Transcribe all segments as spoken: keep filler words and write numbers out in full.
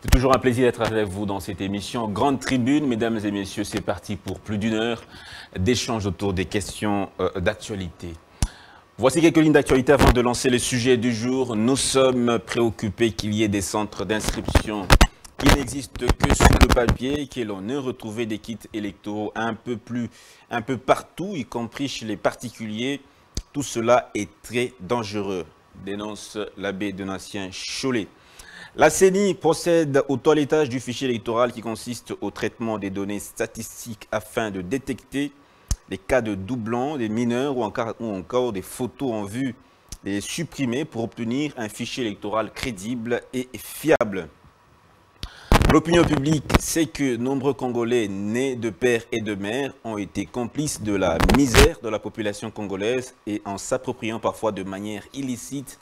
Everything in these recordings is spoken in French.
C'est toujours un plaisir d'être avec vous dans cette émission Grande Tribune. Mesdames et messieurs, c'est parti pour plus d'une heure d'échange autour des questions euh, d'actualité. Voici quelques lignes d'actualité avant de lancer le sujet du jour. Nous sommes préoccupés qu'il y ait des centres d'inscription qui n'existent que sur le papier, que l'on ait retrouvé des kits électoraux un peu plus, un peu partout, y compris chez les particuliers. Tout cela est très dangereux, dénonce l'abbé Donatien Cholet. La C E N I procède au toilettage du fichier électoral qui consiste au traitement des données statistiques afin de détecter les cas de doublons des mineurs ou encore, ou encore des photos en vue de les supprimer pour obtenir un fichier électoral crédible et fiable. L'opinion publique sait que nombreux Congolais nés de père et de mère ont été complices de la misère de la population congolaise et en s'appropriant parfois de manière illicite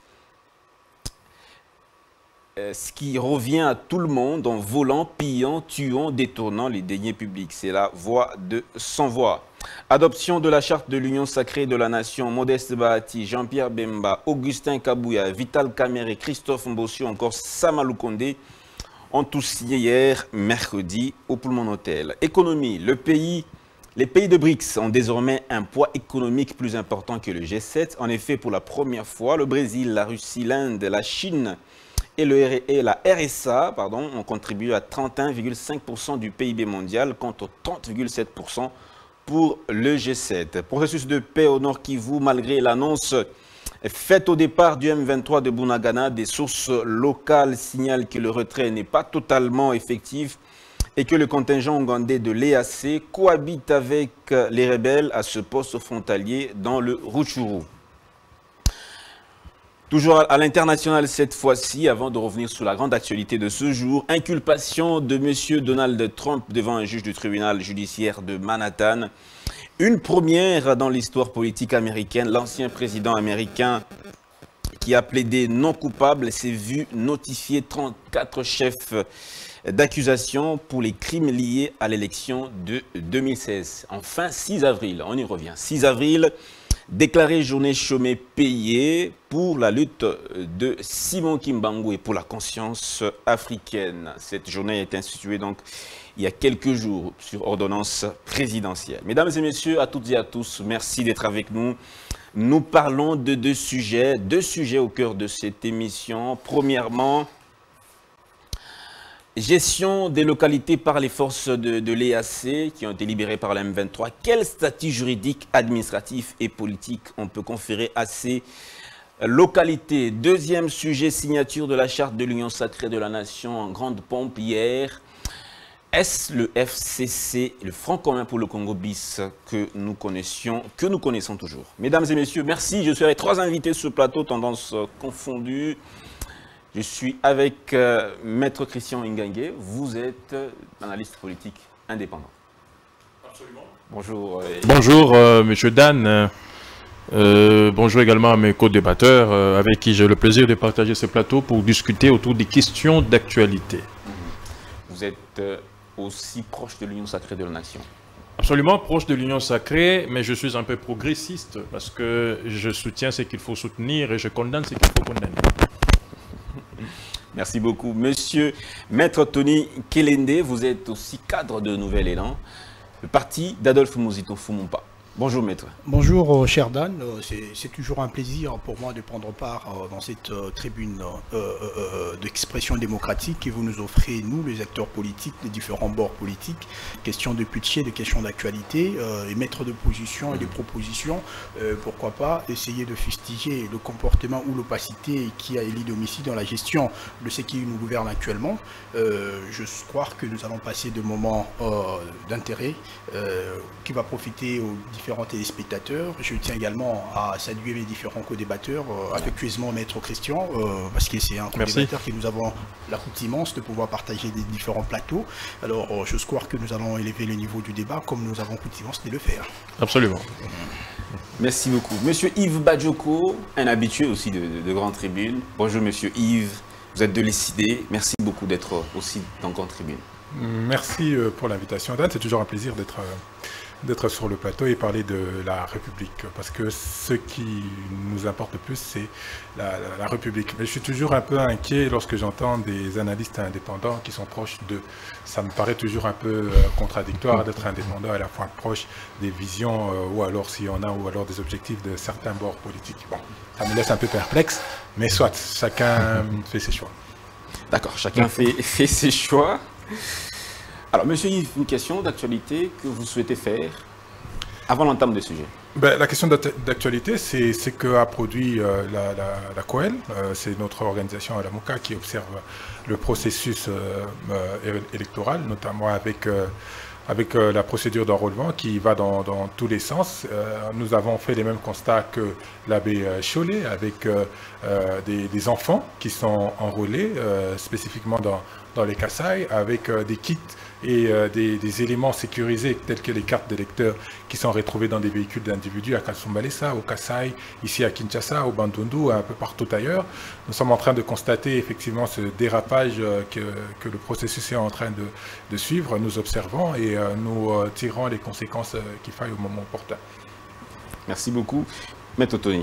ce qui revient à tout le monde en volant, pillant, tuant, détournant les deniers publics. C'est la voix de sans voix. Adoption de la charte de l'Union sacrée de la nation, Modeste Bahati, Jean-Pierre Bemba, Augustin Kabouya, Vital Kamerhe, Christophe Mbossio, encore Samalou Kondé ont tous signé hier, mercredi, au Pullman Hotel. Économie, le pays, les pays de BRICS ont désormais un poids économique plus important que le G sept. En effet, pour la première fois, le Brésil, la Russie, l'Inde, la Chine et, le, et la R S A pardon, ont contribué à trente et un virgule cinq pour cent du P I B mondial contre trente virgule sept pour cent pour le G sept. Processus de paix au Nord Kivu, malgré l'annonce faite au départ du M vingt-trois de Bunagana, des sources locales signalent que le retrait n'est pas totalement effectif et que le contingent ougandais de l'E A C cohabite avec les rebelles à ce poste frontalier dans le Rutshuru. Toujours à l'international cette fois-ci, avant de revenir sur la grande actualité de ce jour, inculpation de M. Donald Trump devant un juge du tribunal judiciaire de Manhattan. Une première dans l'histoire politique américaine. L'ancien président américain qui a plaidé non coupable s'est vu notifier trente-quatre chefs d'accusation pour les crimes liés à l'élection de deux mille seize. Enfin, six avril, on y revient, six avril, déclarée journée chômée payée pour la lutte de Simon Kimbangu et pour la conscience africaine. Cette journée est instituée donc il y a quelques jours sur ordonnance présidentielle. Mesdames et messieurs, à toutes et à tous, merci d'être avec nous. Nous parlons de deux sujets, deux sujets au cœur de cette émission. Premièrement, gestion des localités par les forces de, de l'E A C qui ont été libérées par la M vingt-trois. Quel statut juridique, administratif et politique on peut conférer à ces localités? Deuxième sujet, signature de la charte de l'Union sacrée de la nation en grande pompe hier. Est-ce le F C C, le Front commun pour le Congo bis que nous connaissions, que nous connaissons toujours? Mesdames et messieurs, merci. Je suis avec trois invités sur ce plateau, tendances confondues. Je suis avec euh, Maître Christian Ingangue. Vous êtes euh, analyste politique indépendant. Absolument. Bonjour. Euh, bonjour, euh, Monsieur Dan. Euh, bonjour également à mes co-débatteurs euh, avec qui j'ai le plaisir de partager ce plateau pour discuter autour des questions d'actualité. Vous êtes euh, aussi proche de l'Union sacrée de la nation. Absolument proche de l'Union sacrée, mais je suis un peu progressiste parce que je soutiens ce qu'il faut soutenir et je condamne ce qu'il faut condamner. Merci beaucoup. Monsieur Maître Tony Kelende, vous êtes aussi cadre de Nouvel Élan, le parti d'Adolphe Muzito Fumumpa. Bonjour Maître. Bonjour cher Dan, c'est toujours un plaisir pour moi de prendre part dans cette tribune euh, euh, d'expression démocratique que vous nous offrez, nous les acteurs politiques, les différents bords politiques, questions de budget, de questions d'actualité, euh, et mettre de position et de propositions, euh, pourquoi pas essayer de fustiger le comportement ou l'opacité qui a élu domicile dans la gestion de ce qui nous gouverne actuellement. Euh, je crois que nous allons passer de moments euh, d'intérêt euh, qui va profiter aux différents téléspectateurs. Je tiens également à saluer les différents co-débatteurs, euh, affectueusement Maître Christian, euh, parce que c'est un co-débatteur que nous avons l'accoutumance de pouvoir partager des différents plateaux. Alors, euh, je crois que nous allons élever le niveau du débat comme nous avons l'accoutumance de le faire. Absolument. Merci beaucoup. Monsieur Yves Badjoko, un habitué aussi de, de, de Grande Tribune. Bonjour Monsieur Yves, vous êtes de l'E C I D. Merci beaucoup d'être aussi dans Grande Tribune. Merci pour l'invitation, Dan. C'est toujours un plaisir d'être d'être sur le plateau et parler de la République, parce que ce qui nous importe le plus, c'est la, la, la République. Mais je suis toujours un peu inquiet lorsque j'entends des analystes indépendants qui sont proches de... Ça me paraît toujours un peu euh, contradictoire d'être indépendant à la fois proche des visions, euh, ou alors s'il y en a, ou alors des objectifs de certains bords politiques. Bon, ça me laisse un peu perplexe, mais soit, chacun fait ses choix. D'accord, chacun fait, fait ses choix. Alors, monsieur Yves, une question d'actualité que vous souhaitez faire avant l'entame du sujet. Ben, la question d'actualité, c'est ce qu'a produit euh, la, la, la C O E L. Euh, c'est notre organisation à la MOCA qui observe le processus euh, euh, électoral, notamment avec, euh, avec euh, la procédure d'enrôlement qui va dans, dans tous les sens. Euh, nous avons fait les mêmes constats que l'abbé Chollet, avec euh, euh, des, des enfants qui sont enrôlés, euh, spécifiquement dans, dans les Kasaï, avec euh, des kits et euh, des, des éléments sécurisés tels que les cartes d'électeurs qui sont retrouvés dans des véhicules d'individus à Kasumbalesa, au Kasaï, ici à Kinshasa, au Bandundu, un peu partout ailleurs. Nous sommes en train de constater effectivement ce dérapage euh, que, que le processus est en train de, de suivre. Nous observons et euh, nous euh, tirons les conséquences euh, qu'il faille au moment opportun. Merci beaucoup. Maître Tony.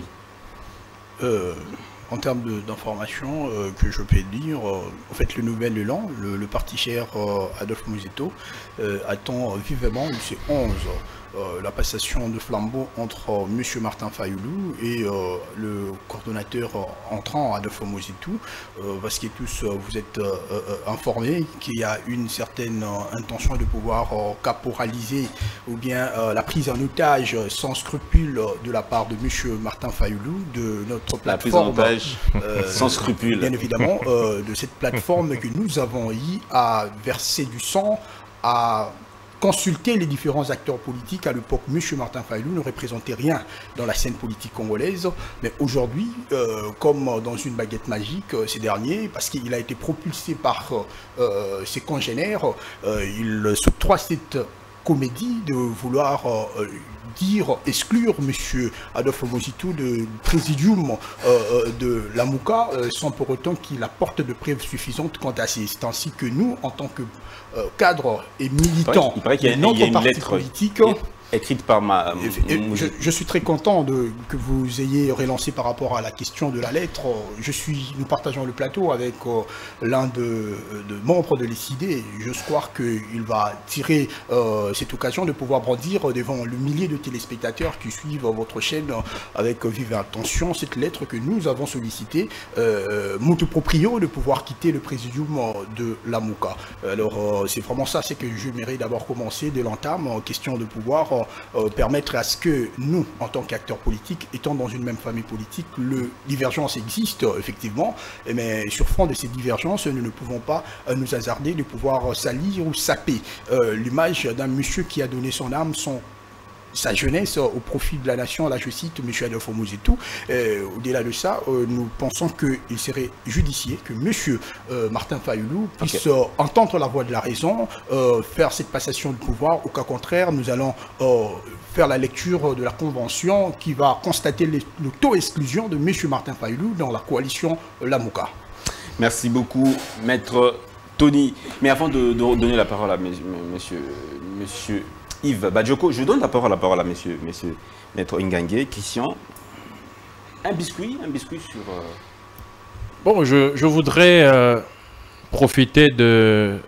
Euh... En termes d'informations euh, que je peux dire, euh, en fait, le nouvel élan, le, le parti cher euh, Adolphe Muzeto euh, attend vivement, c'est onze, euh, la passation de flambeau entre euh, M. Martin Fayoulou et euh, le coordonnateur euh, entrant Adolphe Muzeto, euh, parce que tous euh, vous êtes euh, euh, informés qu'il y a une certaine euh, intention de pouvoir euh, caporaliser ou bien euh, la prise en otage sans scrupule de la part de M. Martin Fayoulou de notre plateforme. Euh, sans scrupule. Bien évidemment, euh, de cette plateforme que nous avons eu à verser du sang, à consulter les différents acteurs politiques. À l'époque, M. Martin Fayoulou ne représentait rien dans la scène politique congolaise. Mais aujourd'hui, euh, comme dans une baguette magique, euh, ces derniers, parce qu'il a été propulsé par euh, ses congénères, euh, il s'octroie cette comédie de vouloir euh, dire, exclure M. Adolphe Muzeto de présidium euh, de la MOCA euh, sans pour autant qu'il apporte de preuves suffisantes quant à ces. C'est ainsi que nous, en tant que euh, cadres et militants de notre parti politique, écrite par ma... Je, je suis très content de, que vous ayez relancé par rapport à la question de la lettre. Je suis, nous partageons le plateau avec euh, l'un de, de membres de l'E C I D. J'ose croire qu'il va tirer euh, cette occasion de pouvoir brandir devant le millier de téléspectateurs qui suivent votre chaîne avec vive attention cette lettre que nous avons sollicitée, euh, motu proprio, de pouvoir quitter le présidium de la MOCA. Alors euh, c'est vraiment ça, c'est que je mérite d'abord commencer de l'entame en question de pouvoir Euh, permettre à ce que nous, en tant qu'acteurs politiques, étant dans une même famille politique, le divergence existe euh, effectivement, mais sur fond de ces divergences, nous ne pouvons pas euh, nous hasarder de pouvoir euh, salir ou saper euh, l'image d'un monsieur qui a donné son âme, son sa jeunesse au profit de la nation. Là je cite M. Adolphe Muzeto. Euh, Au-delà de ça, euh, nous pensons qu'il serait judicieux que M. Euh, Martin Fayoulou puisse okay. euh, entendre la voix de la raison, euh, faire cette passation de pouvoir. Au cas contraire, nous allons euh, faire la lecture de la convention qui va constater l'auto-exclusion de M. Martin Fayoulou dans la coalition euh, La MOCA. Merci beaucoup, Maître Tony. Mais avant de, de donner la parole à monsieur, monsieur, monsieur Yves Badioko, je donne la parole, la parole à monsieur, monsieur Maître Ngangue. Christian, un biscuit, un biscuit sur... Euh... Bon, je, je voudrais euh, profiter de,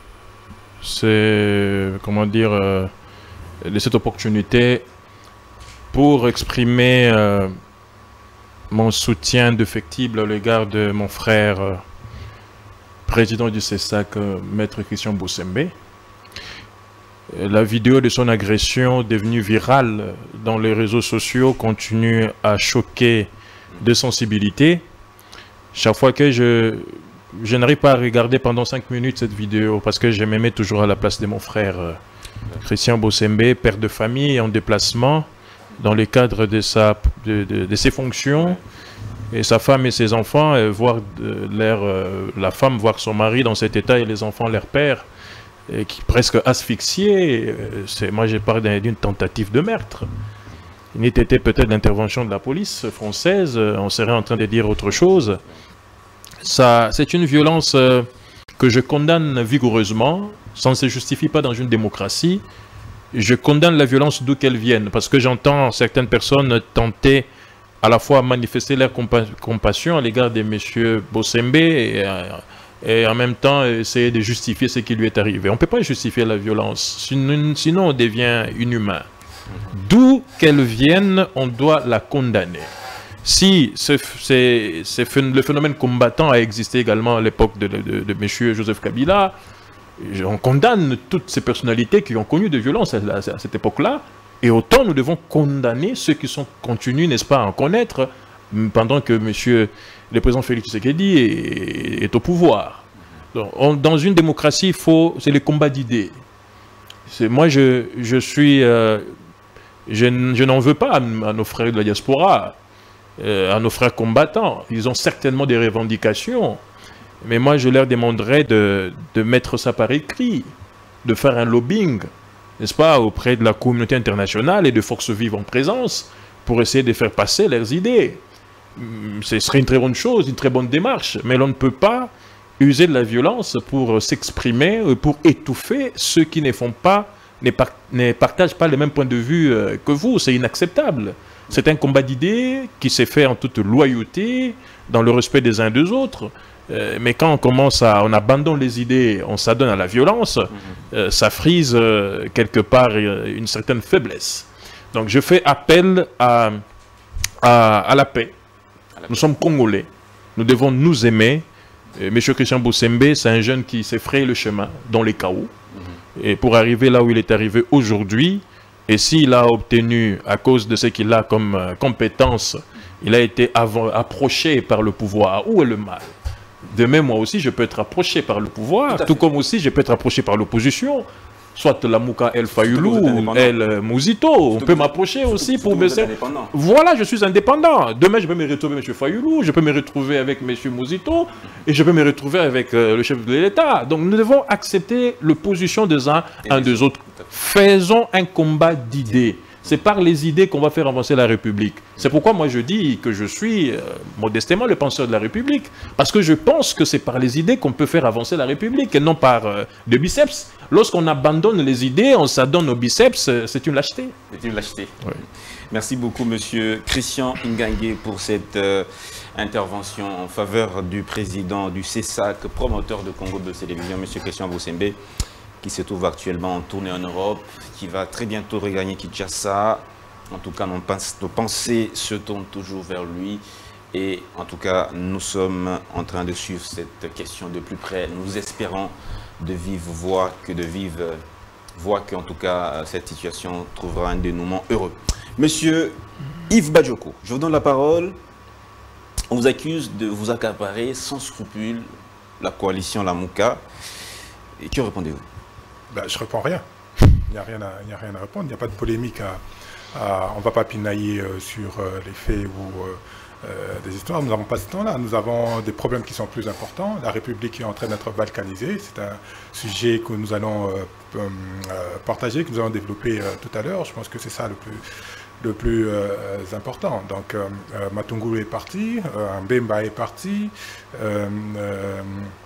ces, comment dire, euh, de cette opportunité pour exprimer euh, mon soutien défectible à l'égard de mon frère, euh, président du C E S A C, euh, Maître Christian Boussembe. La vidéo de son agression devenue virale dans les réseaux sociaux continue à choquer de sensibilité. Chaque fois que je, je n'arrive pas à regarder pendant cinq minutes cette vidéo parce que je me mets toujours à la place de mon frère euh, Christian Boussembe, père de famille en déplacement dans le cadre de, sa, de, de, de ses fonctions, et sa femme et ses enfants, et voir de, leur, euh, la femme voir son mari dans cet état et les enfants leur père. Et qui presque asphyxié. Moi, je parle d'une tentative de meurtre. Il n'était peut-être l'intervention de la police française, on serait en train de dire autre chose. C'est une violence que je condamne vigoureusement. Ça ne se justifie pas dans une démocratie. je condamne la violence d'où qu'elle vienne, parce que j'entends certaines personnes tenter à la fois manifester leur compa compassion à l'égard de M. Bossembe et, et en même temps essayer de justifier ce qui lui est arrivé. On ne peut pas justifier la violence, sinon, sinon on devient inhumain. D'où qu'elle vienne, on doit la condamner. Si ce, c'est, c'est, le phénomène combattant a existé également à l'époque de, de, de, de M. Joseph Kabila, on condamne toutes ces personnalités qui ont connu des violences à, à, à cette époque-là, et autant nous devons condamner ceux qui sont continués, n'est-ce pas, à en connaître, pendant que M. le président Félix Tshisekedi est, est au pouvoir. Donc, on, dans une démocratie, faut, c'est le combat d'idées. Moi, je, je suis... Euh, je, je n'en veux pas à, à nos frères de la diaspora, euh, à nos frères combattants. Ils ont certainement des revendications. Mais moi, je leur demanderais de, de mettre ça par écrit, de faire un lobbying, n'est-ce pas, auprès de la communauté internationale et de forces vives en présence pour essayer de faire passer leurs idées. Ce serait une très bonne chose, une très bonne démarche, mais l'on ne peut pas user de la violence pour s'exprimer, pour étouffer ceux qui ne font pas, ne, par, ne partagent pas les mêmes points de vue que vous. C'est inacceptable. C'est un combat d'idées qui s'est fait en toute loyauté, dans le respect des uns des autres. Euh, mais quand on commence à, on abandonne les idées, on s'adonne à la violence, mmh. euh, ça frise euh, quelque part euh, une certaine faiblesse. Donc je fais appel à, à, à la paix. À la nous paix. sommes Congolais, nous devons nous aimer. Euh, Monsieur Christian Bossembe, c'est un jeune qui s'est frayé le chemin dans les chaos. Mmh. Et pour arriver là où il est arrivé aujourd'hui, et s'il a obtenu, à cause de ce qu'il a comme euh, compétence, il a été approché par le pouvoir. Où est le mal? Demain, moi aussi, je peux être approché par le pouvoir, tout, tout comme aussi je peux être approché par l'opposition. Soit la Mouka El Fayoulou, El Mouzito, on peut m'approcher aussi pour me... Voilà, je suis indépendant. Demain, je peux me retrouver avec M. Fayoulou, je peux me retrouver avec M. Mouzito, et je peux me retrouver avec euh, le chef de l'État. Donc, nous devons accepter l'opposition des uns et des autres. Faisons un combat d'idées. C'est par les idées qu'on va faire avancer la République. C'est pourquoi moi je dis que je suis euh, modestement le penseur de la République. Parce que je pense que c'est par les idées qu'on peut faire avancer la République et non par euh, le biceps. Lorsqu'on abandonne les idées, on s'adonne au biceps, euh, c'est une lâcheté. C'est une lâcheté. Oui. Merci beaucoup monsieur Christian Ngangué pour cette euh, intervention en faveur du président du C E S A C, promoteur de Congo de télévision, monsieur Christian Bossembe, qui se trouve actuellement en tournée en Europe, qui va très bientôt regagner Kinshasa. En tout cas, nos, nos pensées se tournent toujours vers lui. Et en tout cas, nous sommes en train de suivre cette question de plus près. Nous espérons de vive voix que de vive voix qu'en tout cas, cette situation trouvera un dénouement heureux. Monsieur Yves Badjoko, je vous donne la parole. On vous accuse de vous accaparer sans scrupule la coalition Lamouka. Et que répondez-vous? Ben, je ne réponds rien. Il n'y a, a rien à répondre. Il n'y a pas de polémique. À, à, on ne va pas pinailler euh, sur euh, les faits ou euh, euh, des histoires. Nous n'avons pas ce temps-là. Nous avons des problèmes qui sont plus importants. La République est en train d'être balkanisée. C'est un sujet que nous allons euh, euh, partager, que nous allons développer euh, tout à l'heure. Je pense que c'est ça le plus, le plus euh, important. Donc, euh, euh, Matungulu est parti, euh, Mbemba est parti. Euh, euh,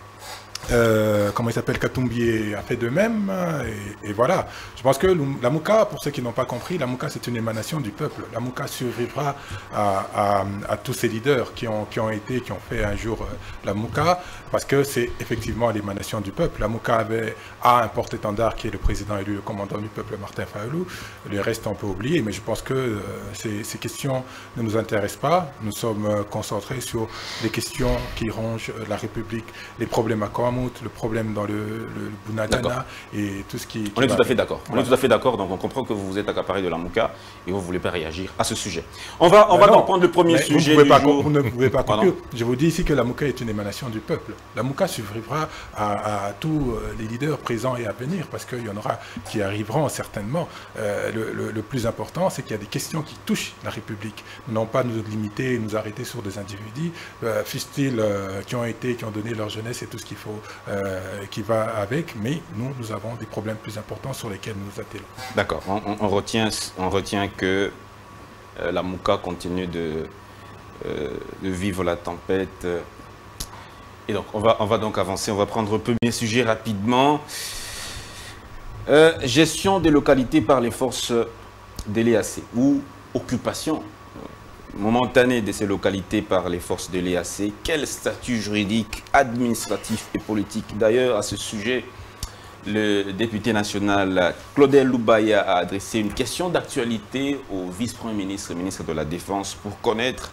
Euh, comment il s'appelle, Katumbi a fait de même, et, et voilà. Je pense que la Mouka, pour ceux qui n'ont pas compris, la Mouka c'est une émanation du peuple. La Mouka survivra à, à, à tous ces leaders qui ont, qui ont été, qui ont fait un jour euh, la Mouka, parce que c'est effectivement l'émanation du peuple. La Mouka avait a un porte-étendard qui est le président élu, le commandant du peuple, Martin Fayoulou. Le reste on peut oublier, mais je pense que euh, ces, ces questions ne nous intéressent pas. Nous sommes euh, concentrés sur les questions qui rongent euh, la République, les problèmes à Kouamount, le problème dans le, le, le Bunagana et tout ce qui... qui on est tout à fait d'accord. Voilà. On est tout à fait d'accord, donc on comprend que vous vous êtes accaparé de la Mouka et vous ne voulez pas réagir à ce sujet. On va, on va donc prendre le premier sujet vous du pas, jour. Vous ne pouvez pas conclure. Je vous dis ici que la Mouka est une émanation du peuple. La Mouka survivra à, à tous les leaders présents et à venir, parce qu'il y en aura qui arriveront certainement. Euh, le, le, le plus important, c'est qu'il y a des questions qui touchent la République. Nous n'allons pas nous limiter et nous arrêter sur des individus, euh, fussent-ils euh, qui ont été, qui ont donné leur jeunesse et tout ce qu'il faut, euh, qui va avec, mais nous, nous avons des problèmes plus importants sur lesquels nous nous attelons. D'accord. On, on, retient, on retient que euh, la Mouka continue de, euh, de vivre la tempête. Et donc, on va, on va donc avancer. On va prendre le premier sujet rapidement. Euh, gestion des localités par les forces de l'E A C ou occupation momentanée de ces localités par les forces de l'E A C. Quel statut juridique, administratif et politique? D'ailleurs, à ce sujet, le député national Claudel Loubaya a adressé une question d'actualité au vice-premier ministre et ministre de la Défense pour connaître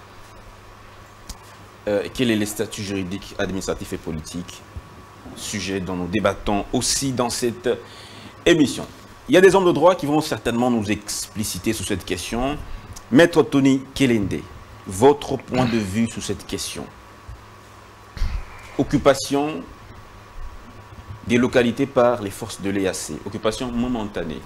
euh, quel est le statut juridique, administratif et politique, sujet dont nous débattons aussi dans cette émission. Il y a des hommes de droit qui vont certainement nous expliciter sur cette question. Maître Tony Kelende, votre point de vue sur cette question. Occupation des localités par les forces de l'E A C, occupation momentanée.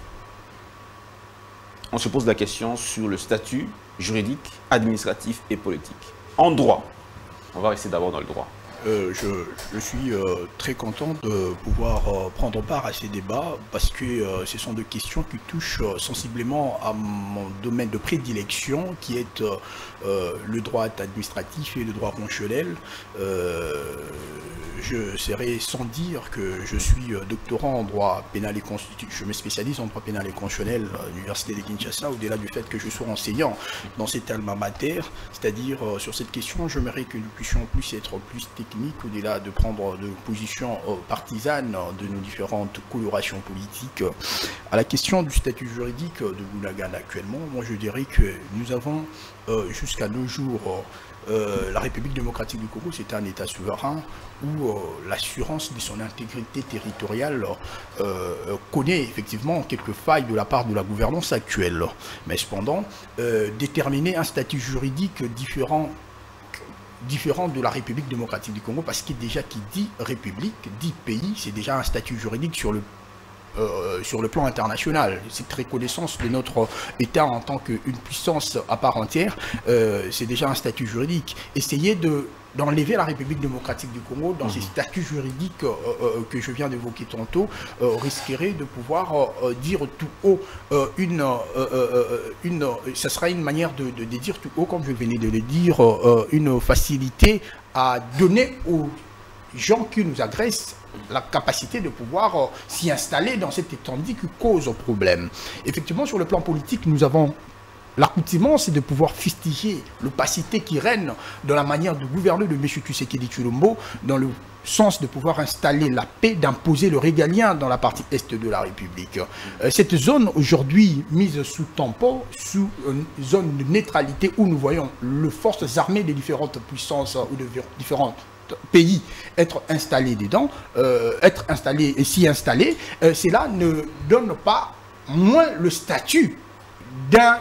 On se pose la question sur le statut juridique, administratif et politique. En droit, on va rester d'abord dans le droit. Euh, je, je suis euh, très content de pouvoir euh, prendre part à ces débats parce que euh, ce sont des questions qui touchent euh, sensiblement à mon domaine de prédilection qui est euh, euh, le droit administratif et le droit constitutionnel. Euh, je serai sans dire que je suis euh, doctorant en droit pénal et constitutionnel. Je me spécialise en droit pénal et constitutionnel à l'université de Kinshasa, au-delà du fait que je sois enseignant dans cet alma mater, c'est-à-dire euh, sur cette question, j'aimerais que nous puissions plus être plus techniques au-delà de prendre de positions euh, partisanes de nos différentes colorations politiques. À la question du statut juridique de Bunagana actuellement, moi je dirais que nous avons euh, jusqu'à nos jours euh, la République démocratique du Congo, c'est un État souverain où euh, l'assurance de son intégrité territoriale euh, connaît effectivement quelques failles de la part de la gouvernance actuelle. Mais cependant, euh, déterminer un statut juridique différent différent de la République démocratique du Congo, parce que déjà qui dit République, dit pays, c'est déjà un statut juridique sur le, euh, sur le plan international. Cette reconnaissance de notre État en tant qu'une puissance à part entière, euh, c'est déjà un statut juridique. Essayer de d'enlever la République démocratique du Congo dans mmh. ces statuts juridiques euh, euh, que je viens d'évoquer tantôt, euh, risquerait de pouvoir euh, dire tout haut euh, une, euh, euh, une, ça sera une manière de, de, de dire tout haut, comme je venais de le dire, euh, une facilité à donner aux gens qui nous agressent la capacité de pouvoir euh, s'y installer dans cette étendue qui cause problème. Effectivement, sur le plan politique, nous avons l'accoutumance, c'est de pouvoir fustiger l'opacité qui règne dans la manière de gouverner de M. Tshisekedi Tshilombo, dans le sens de pouvoir installer la paix, d'imposer le régalien dans la partie est de la République. Euh, cette zone aujourd'hui mise sous tampon, sous une zone de neutralité où nous voyons les forces armées des différentes puissances ou de différentes pays être installés dedans, euh, être installés et s'y installer, euh, cela ne donne pas moins le statut d'un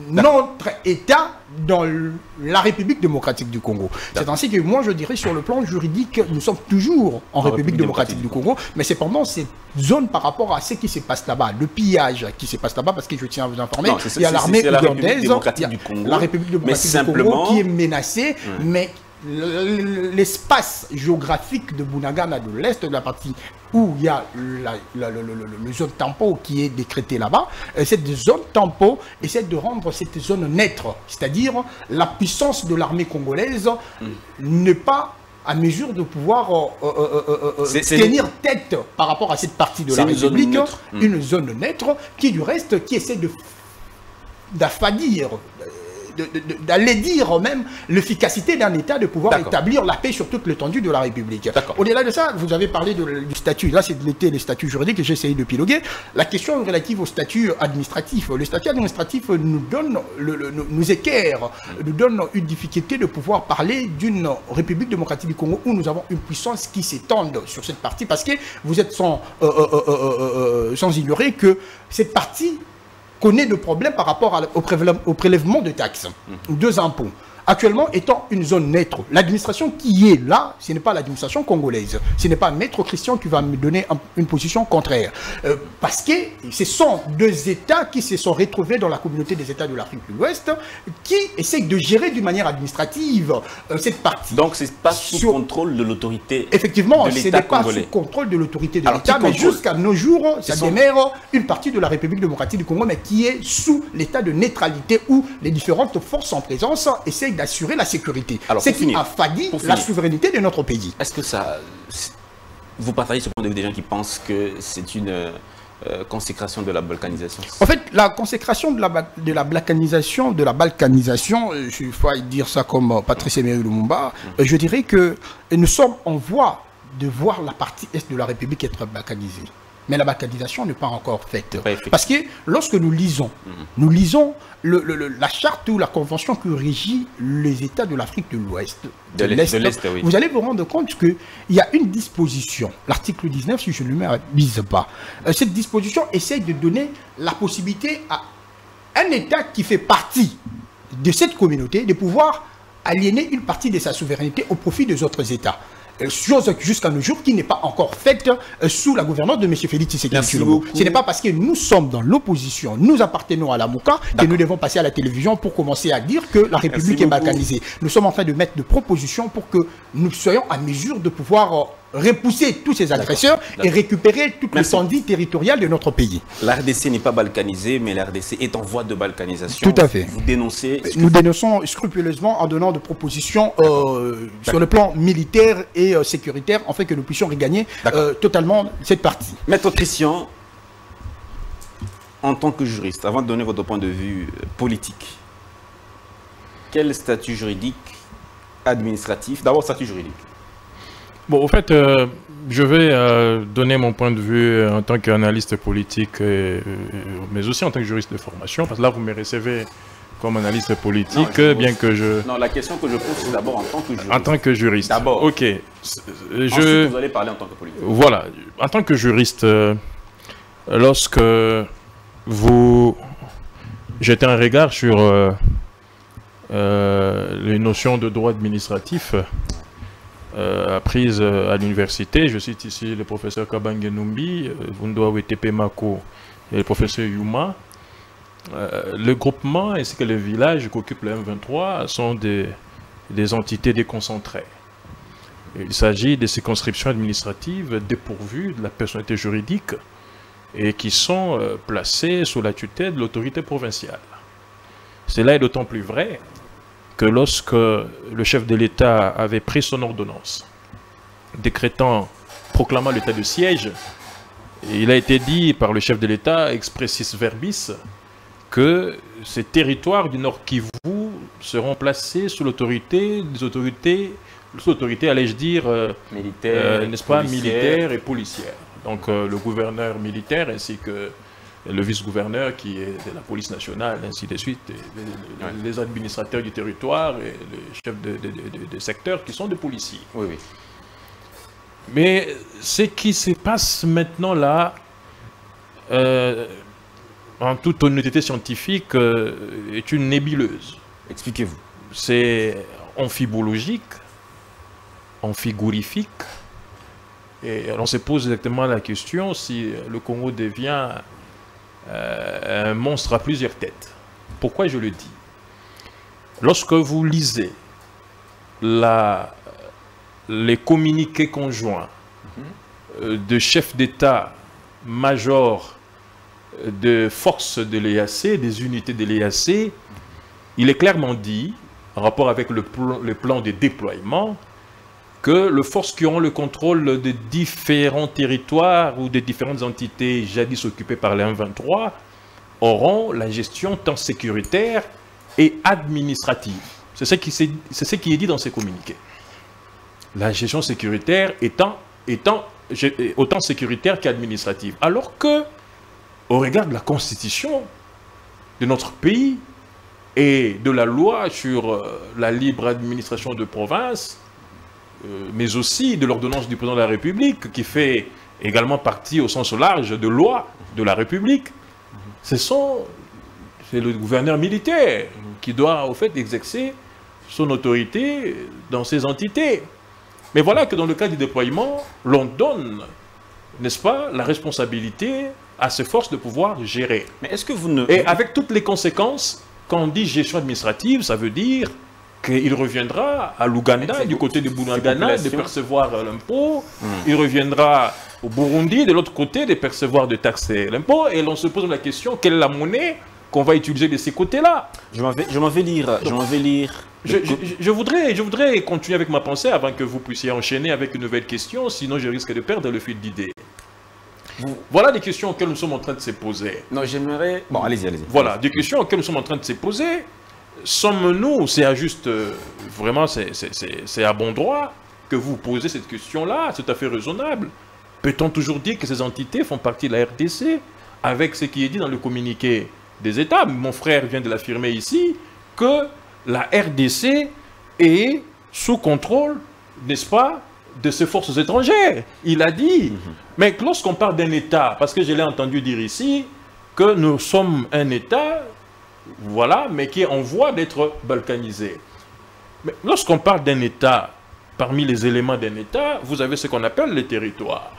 notre État dans la République démocratique du Congo. C'est ainsi que moi je dirais sur le plan juridique, nous sommes toujours en République, République démocratique, démocratique du Congo, mais c'est pendant cette zone par rapport à ce qui se passe là-bas, le pillage qui se passe là-bas, parce que je tiens à vous informer, non, il y a l'armée ougandaise, la République démocratique du Congo qui est menacée, hum. mais l'espace géographique de Bunagana, de l'est de la partie où il y a la, la, la, la, la, la zone tampon qui est décrétée là-bas, cette zone tampon essaie de rendre cette zone neutre, c'est-à-dire la puissance de l'armée congolaise mm. n'est pas à mesure de pouvoir euh, euh, euh, euh, tenir une... tête par rapport à cette partie de la une République, zone mm. une zone neutre qui du reste qui essaie de d'affadir, d'aller dire même l'efficacité d'un État de pouvoir établir la paix sur toute l'étendue de la République. Au-delà de ça, vous avez parlé de, du statut. Là, c'était les statuts juridiques que j'ai essayé de piloguer. La question relative au statut administratif. Le statut administratif nous donne, le, le, nous équerre, nous donne une difficulté de pouvoir parler d'une République démocratique du Congo où nous avons une puissance qui s'étende sur cette partie, parce que vous êtes sans, euh, euh, euh, euh, sans ignorer que cette partie connaît de problèmes par rapport à, au, prélèvement, au prélèvement de taxes, mmh. deux impôts. Actuellement, étant une zone neutre, l'administration qui est là, ce n'est pas l'administration congolaise. Ce n'est pas Maître Christian qui va me donner un, une position contraire. Euh, parce que ce sont deux États qui se sont retrouvés dans la communauté des États de l'Afrique de l'Ouest, qui essayent de gérer d'une manière administrative euh, cette partie. Donc, ce n'est pas sous Sur... contrôle de l'autorité. Effectivement, ce n'est pas sous contrôle de l'autorité de l'État, mais jusqu'à nos jours, ça sont... demeure une partie de la République démocratique du Congo, mais qui est sous l'état de neutralité où les différentes forces en présence essayent d'assurer la sécurité. C'est qui a failli la souveraineté de notre pays. Est-ce que ça... Vous partagez ce point de vue des gens qui pensent que c'est une euh, consécration de la balkanisation? En fait, la consécration de la, de la balkanisation, de la balkanisation, euh, il faut dire ça comme euh, Patrice Emery Lumumba, mmh. euh, je dirais que nous sommes en voie de voir la partie est de la République être balkanisée. Mais la balkanisation n'est pas encore faite. Ouais, parce que lorsque nous lisons, mmh. nous lisons le, le, le, la charte ou la convention qui régit les États de l'Afrique de l'Ouest, de, de l'Est, oui. Vous allez vous rendre compte qu'il y a une disposition, l'article dix-neuf, si je ne me bise pas. Euh, cette disposition essaye de donner la possibilité à un État qui fait partie de cette communauté de pouvoir aliéner une partie de sa souveraineté au profit des autres États. Chose jusqu'à nos jours qui n'est pas encore faite euh, sous la gouvernance de M. Félix Tshisekedi Tshilombo. Ce n'est pas parce que nous sommes dans l'opposition, nous appartenons à la Mouka, que nous devons passer à la télévision pour commencer à dire que la République est balkanisée. Nous sommes en train de mettre des propositions pour que nous soyons en mesure de pouvoir euh, repousser tous ces agresseurs et récupérer toute l'étendue territoriale de notre pays. La R D C n'est pas balkanisée, mais la R D C est en voie de balkanisation. Tout à fait. Vous dénoncez... Nous dénonçons scrupuleusement en donnant des propositions euh, sur le plan militaire et euh, sécuritaire, afin que nous puissions regagner euh, totalement cette partie. Maître Christian, en tant que juriste, avant de donner votre point de vue politique, quel statut juridique, administratif, d'abord statut juridique? Bon, au fait, euh, je vais euh, donner mon point de vue en tant qu'analyste politique, et, euh, mais aussi en tant que juriste de formation, parce que là, vous me recevez comme analyste politique, non, bien pose, que je... Non, la question que je pose, c'est d'abord en tant que juriste. En tant que juriste. D'abord. Ok. Je... Ensuite, vous allez parler en tant que politique. Voilà. En tant que juriste, euh, lorsque vous jetez un regard sur euh, euh, les notions de droit administratif, Euh, apprise euh, à l'université. Je cite ici le professeur Kabange Numbi, euh, Vundo Wetepe Mako et le professeur Yuma. Euh, le groupement ainsi que les villages qu'occupe le M vingt-trois sont des, des entités déconcentrées. Il s'agit de circonscriptions administratives dépourvues de la personnalité juridique et qui sont euh, placées sous la tutelle de l'autorité provinciale. Cela est d'autant plus vrai que lorsque le chef de l'État avait pris son ordonnance, décrétant, proclamant l'état de siège, il a été dit par le chef de l'État, expressis verbis, que ces territoires du Nord Kivu seront placés sous l'autorité des autorités, sous l'autorité, allais-je dire, euh, militaire, euh, n'est-ce pas, militaire et policière. Donc euh, le gouverneur militaire ainsi que le vice-gouverneur qui est de la police nationale, ainsi de suite, et les, ouais. les administrateurs du territoire et les chefs de, de, de, de, de secteur qui sont des policiers. Oui, oui. Mais ce qui se passe maintenant là, euh, en toute honnêteté scientifique, euh, est une nébuleuse. Expliquez-vous. C'est amphibologique, amphigorifique, et on se pose exactement la question si le Congo devient Euh, un monstre à plusieurs têtes. Pourquoi je le dis? Lorsque vous lisez la, les communiqués conjoints euh, de chefs d'État-major de forces de l'E A C, des unités de l'E A C, il est clairement dit, en rapport avec le, pl le plan de déploiement, que les forces qui auront le contrôle de différents territoires ou de différentes entités jadis occupées par les M vingt-trois auront la gestion tant sécuritaire et administrative. C'est ce qui, c'est ce qui est dit dans ces communiqués. La gestion sécuritaire étant, étant autant sécuritaire qu'administrative. Alors que, au regard de la constitution de notre pays et de la loi sur la libre administration de province, Euh, mais aussi de l'ordonnance du président de la République, qui fait également partie au sens large de loi de la République, ce sont, c'est le gouverneur militaire qui doit au fait exercer son autorité dans ces entités. Mais voilà que dans le cas du déploiement, l'on donne, n'est-ce pas, la responsabilité à ces forces de pouvoir gérer. Mais est-ce que vous ne... Et avec toutes les conséquences, quand on dit gestion administrative, ça veut dire qu'il reviendra à l'Ouganda, du côté de Bunagana, de percevoir l'impôt. Mmh. Il reviendra au Burundi, de l'autre côté, de percevoir de taxer l'impôt. Et l'on se pose la question, quelle est la monnaie qu'on va utiliser de ces côtés-là? Je m'en vais, je m'en vais lire. Je m'en vais lire. Je, je, je, voudrais, je voudrais continuer avec ma pensée avant que vous puissiez enchaîner avec une nouvelle question, sinon je risque de perdre le fil d'idées. vous... Voilà des questions auxquelles nous sommes en train de se poser. Non, j'aimerais... Bon, allez-y, allez-y. Voilà, des questions auxquelles nous sommes en train de se poser. Sommes-nous, c'est à juste... Euh, vraiment, c'est à bon droit que vous posez cette question-là, c'est tout à fait raisonnable. Peut-on toujours dire que ces entités font partie de la R D C avec ce qui est dit dans le communiqué des États? Mon frère vient de l'affirmer ici, que la R D C est sous contrôle, n'est-ce pas, de ces forces étrangères. Il a dit. Mm-hmm. Mais lorsqu'on parle d'un État, parce que je l'ai entendu dire ici, que nous sommes un État, voilà, mais qui est en voie d'être balkanisé. Mais lorsqu'on parle d'un État, parmi les éléments d'un État, vous avez ce qu'on appelle les territoires.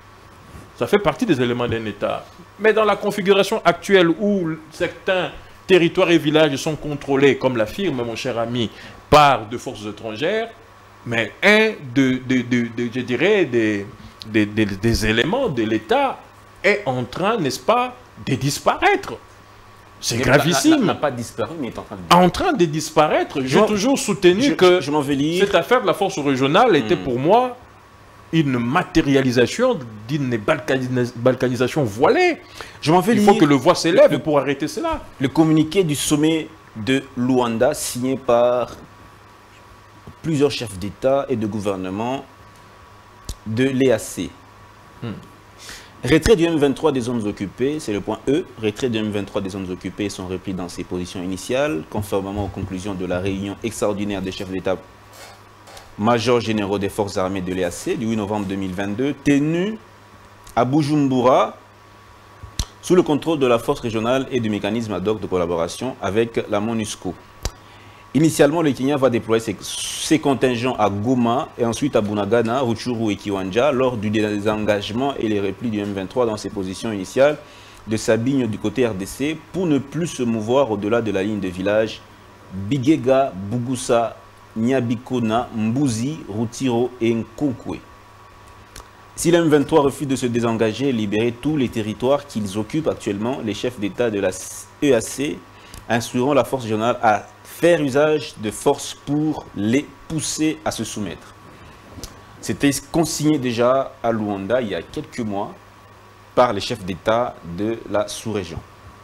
Ça fait partie des éléments d'un État. Mais dans la configuration actuelle où certains territoires et villages sont contrôlés, comme l'affirme mon cher ami, par de forces étrangères, mais un de, de, de, de je dirais, des, des, des, des éléments de l'État est en train, n'est-ce pas, de disparaître. C'est gravissime. Il n'a pas disparu, mais il est en train de disparaître. En train de disparaître. J'ai toujours soutenu je, que je, je cette affaire de la force régionale était hmm. pour moi une matérialisation d'une balkanis balkanisation voilée. Je m'en Il faut lire. que le voix s'élève le, pour arrêter cela. Le communiqué du sommet de Luanda, signé par plusieurs chefs d'État et de gouvernement de l'E A C. Hmm. Retrait du M vingt-trois des zones occupées, c'est le point E. Retrait du M vingt-trois des zones occupées sont repris dans ses positions initiales, conformément aux conclusions de la réunion extraordinaire des chefs d'État majors généraux des forces armées de l'E A C du huit novembre deux mille vingt-deux, tenue à Bujumbura, sous le contrôle de la force régionale et du mécanisme ad hoc de collaboration avec la MONUSCO. Initialement, le Kenya va déployer ses, ses contingents à Goma et ensuite à Bunagana, Rutshuru et Kiwanja lors du désengagement et les replis du M vingt-trois dans ses positions initiales de Sabigne du côté R D C pour ne plus se mouvoir au-delà de la ligne de village Bigega, Bugusa, Nyabikona, Mbuzi, Rutiro et Nkonkwe. Si le M vingt-trois refuse de se désengager et libérer tous les territoires qu'ils occupent actuellement, les chefs d'État de la E A C instruiront la force régionale à faire usage de force pour les pousser à se soumettre. C'était consigné déjà à Luanda il y a quelques mois par les chefs d'État de la sous-région.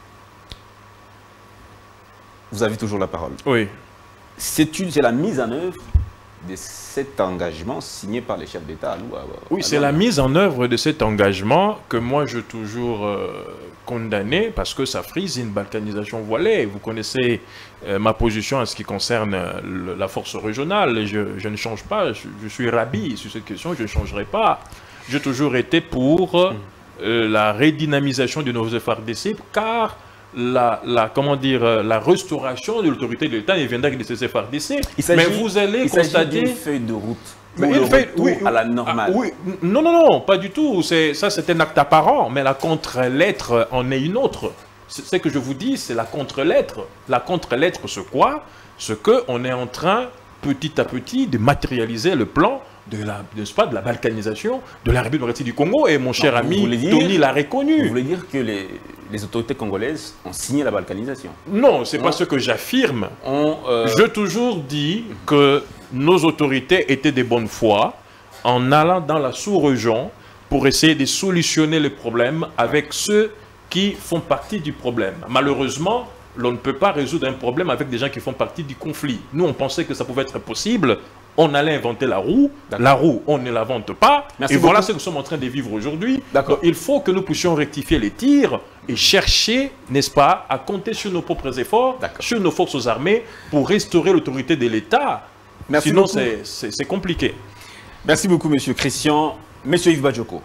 Vous avez toujours la parole. Oui. C'est la mise en œuvre de cet engagement signé par les chefs d'État à Luanda. Oui, c'est la mise en œuvre de cet engagement que moi je toujours euh, condamné parce que ça frise une balkanisation voilée. Vous connaissez euh, ma position en ce qui concerne le, la force régionale. Je, je ne change pas, je, je suis rabi sur cette question, je ne changerai pas. J'ai toujours été pour euh, la redynamisation de nos F R D C car La, la, comment dire, la restauration de l'autorité de l'État ne viendra que de ces F R D C. Mais vous allez constater une feuille de route mais pour le fait, oui, à la normale. Ah, oui, non, non, non, pas du tout. Ça, c'est un acte apparent, mais la contre-lettre en est une autre. Ce que je vous dis, c'est la contre-lettre. La contre-lettre, c'est quoi? Ce qu'on est en train, petit à petit, de matérialiser le plan de la, n'est-ce pas, de la balkanisation de la République démocratique du Congo. Et mon cher non, ami Tony l'a reconnu. Vous voulez dire que les, les autorités congolaises ont signé la balkanisation? Non, c'est pas ce que j'affirme. Euh... Je toujours dis que nos autorités étaient de bonne foi en allant dans la sous-région pour essayer de solutionner les problèmes avec ceux qui font partie du problème. Malheureusement, l'on ne peut pas résoudre un problème avec des gens qui font partie du conflit. Nous, on pensait que ça pouvait être possible. On allait inventer la roue. La roue, on ne l'invente pas. Merci et beaucoup. Voilà ce que nous sommes en train de vivre aujourd'hui. Il faut que nous puissions rectifier les tirs et chercher, n'est-ce pas, à compter sur nos propres efforts, sur nos forces armées pour restaurer l'autorité de l'État. Sinon, c'est compliqué. Merci beaucoup, Monsieur Christian. Monsieur Yves Badioko,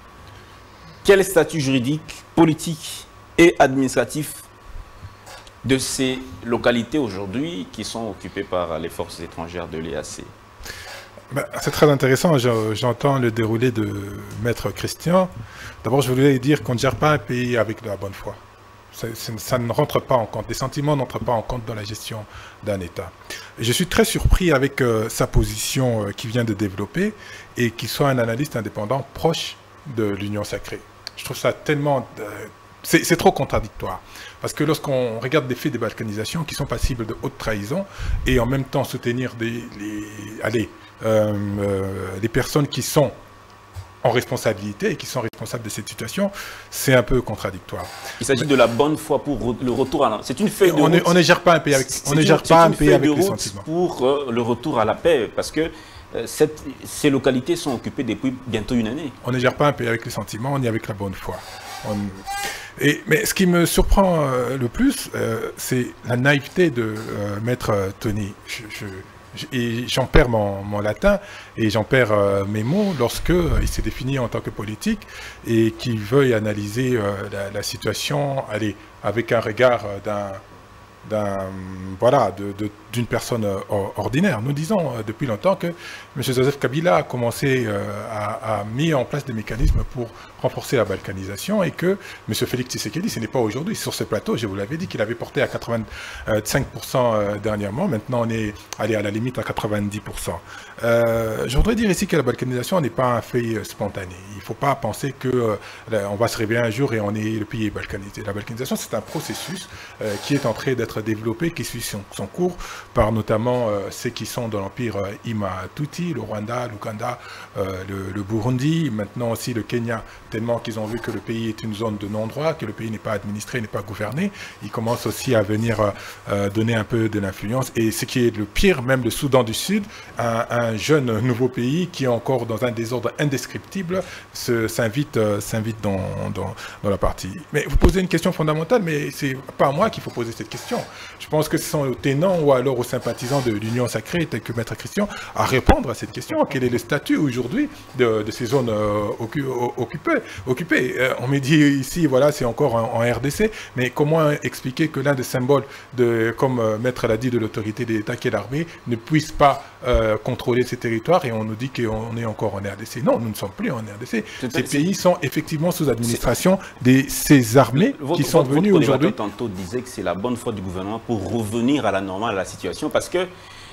quel statut juridique, politique et administratif de ces localités aujourd'hui qui sont occupées par les forces étrangères de l'E A C? Ben, c'est très intéressant, j'entends le déroulé de Maître Christian. D'abord, je voulais dire qu'on ne gère pas un pays avec de la bonne foi. Ça, ça ne rentre pas en compte, les sentiments n'entrent pas en compte dans la gestion d'un État. Et je suis très surpris avec euh, sa position euh, qu'il vient de développer et qu'il soit un analyste indépendant proche de l'Union sacrée. Je trouve ça tellement... Euh, c'est trop contradictoire. Parce que lorsqu'on regarde des faits de balkanisation qui sont passibles de haute trahison et en même temps soutenir des, les, allez, euh, euh, les personnes qui sont en responsabilité et qui sont responsables de cette situation, c'est un peu contradictoire. Il s'agit de la bonne foi pour le retour à la... C'est une feuille de on route. Ne, on ne gère pas un pays avec, on ne gère pas un pays avec les sentiments. Pour euh, le retour à la paix, parce que euh, cette, ces localités sont occupées depuis bientôt une année. On ne gère pas un pays avec les sentiments, on y est avec la bonne foi. On... Et, mais ce qui me surprend euh, le plus, euh, c'est la naïveté de euh, Maître Tony. Je, je, Et j'en perds mon, mon latin et j'en perds euh, mes mots lorsque euh, il s'est défini en tant que politique et qu'il veuille analyser euh, la, la situation, allez, avec un regard euh, d'un d'un voilà de, de, d'une personne euh, ordinaire. Nous disons euh, depuis longtemps que M. Joseph Kabila a commencé euh, à, à mis en place des mécanismes pour renforcer la balkanisation et que M. Félix Tshisekedi, ce n'est pas aujourd'hui sur ce plateau, je vous l'avais dit qu'il avait porté à quatre-vingt-cinq pour cent euh, dernièrement, maintenant on est allé à la limite à quatre-vingt-dix pour cent. Euh, je voudrais dire ici que la balkanisation n'est pas un fait spontané. Il ne faut pas penser que euh, on va se réveiller un jour et on est le pays est balkanisé. La balkanisation, c'est un processus euh, qui est en train d'être développé, qui suit son, son cours par notamment euh, ceux qui sont dans l'empire euh, Ima-Tuti, le Rwanda, l'Ouganda, euh, le, le Burundi, maintenant aussi le Kenya, tellement qu'ils ont vu que le pays est une zone de non-droit, que le pays n'est pas administré, n'est pas gouverné. Ils commencent aussi à venir euh, donner un peu de l'influence. Et ce qui est le pire, même le Soudan du Sud, un, un jeune nouveau pays qui est encore dans un désordre indescriptible, s'invite euh, s'invite dans, dans, dans la partie. Mais vous posez une question fondamentale, mais c'est pas à moi qu'il faut poser cette question. Je pense que ce sont aux tenants ou alors aux sympathisants de l'Union sacrée, tels que Maître Christian, à répondre à cette question. Quel est le statut aujourd'hui de, de ces zones euh, occupées, occupées euh, On me dit ici, voilà, c'est encore en, en R D C, mais comment expliquer que l'un des symboles, de, comme euh, Maître l'a dit, de l'autorité de l'État, qui est l'armée, ne puisse pas euh, contrôler ces territoires et on nous dit qu'on est encore en R D C. Non, nous ne sommes plus en R D C. Ces pays sont effectivement sous administration de ces armées votre, qui sont votre, venues aujourd'hui. Tantôt disait que c'est la bonne foi du gouvernement pour revenir à la normale, à la situation, parce que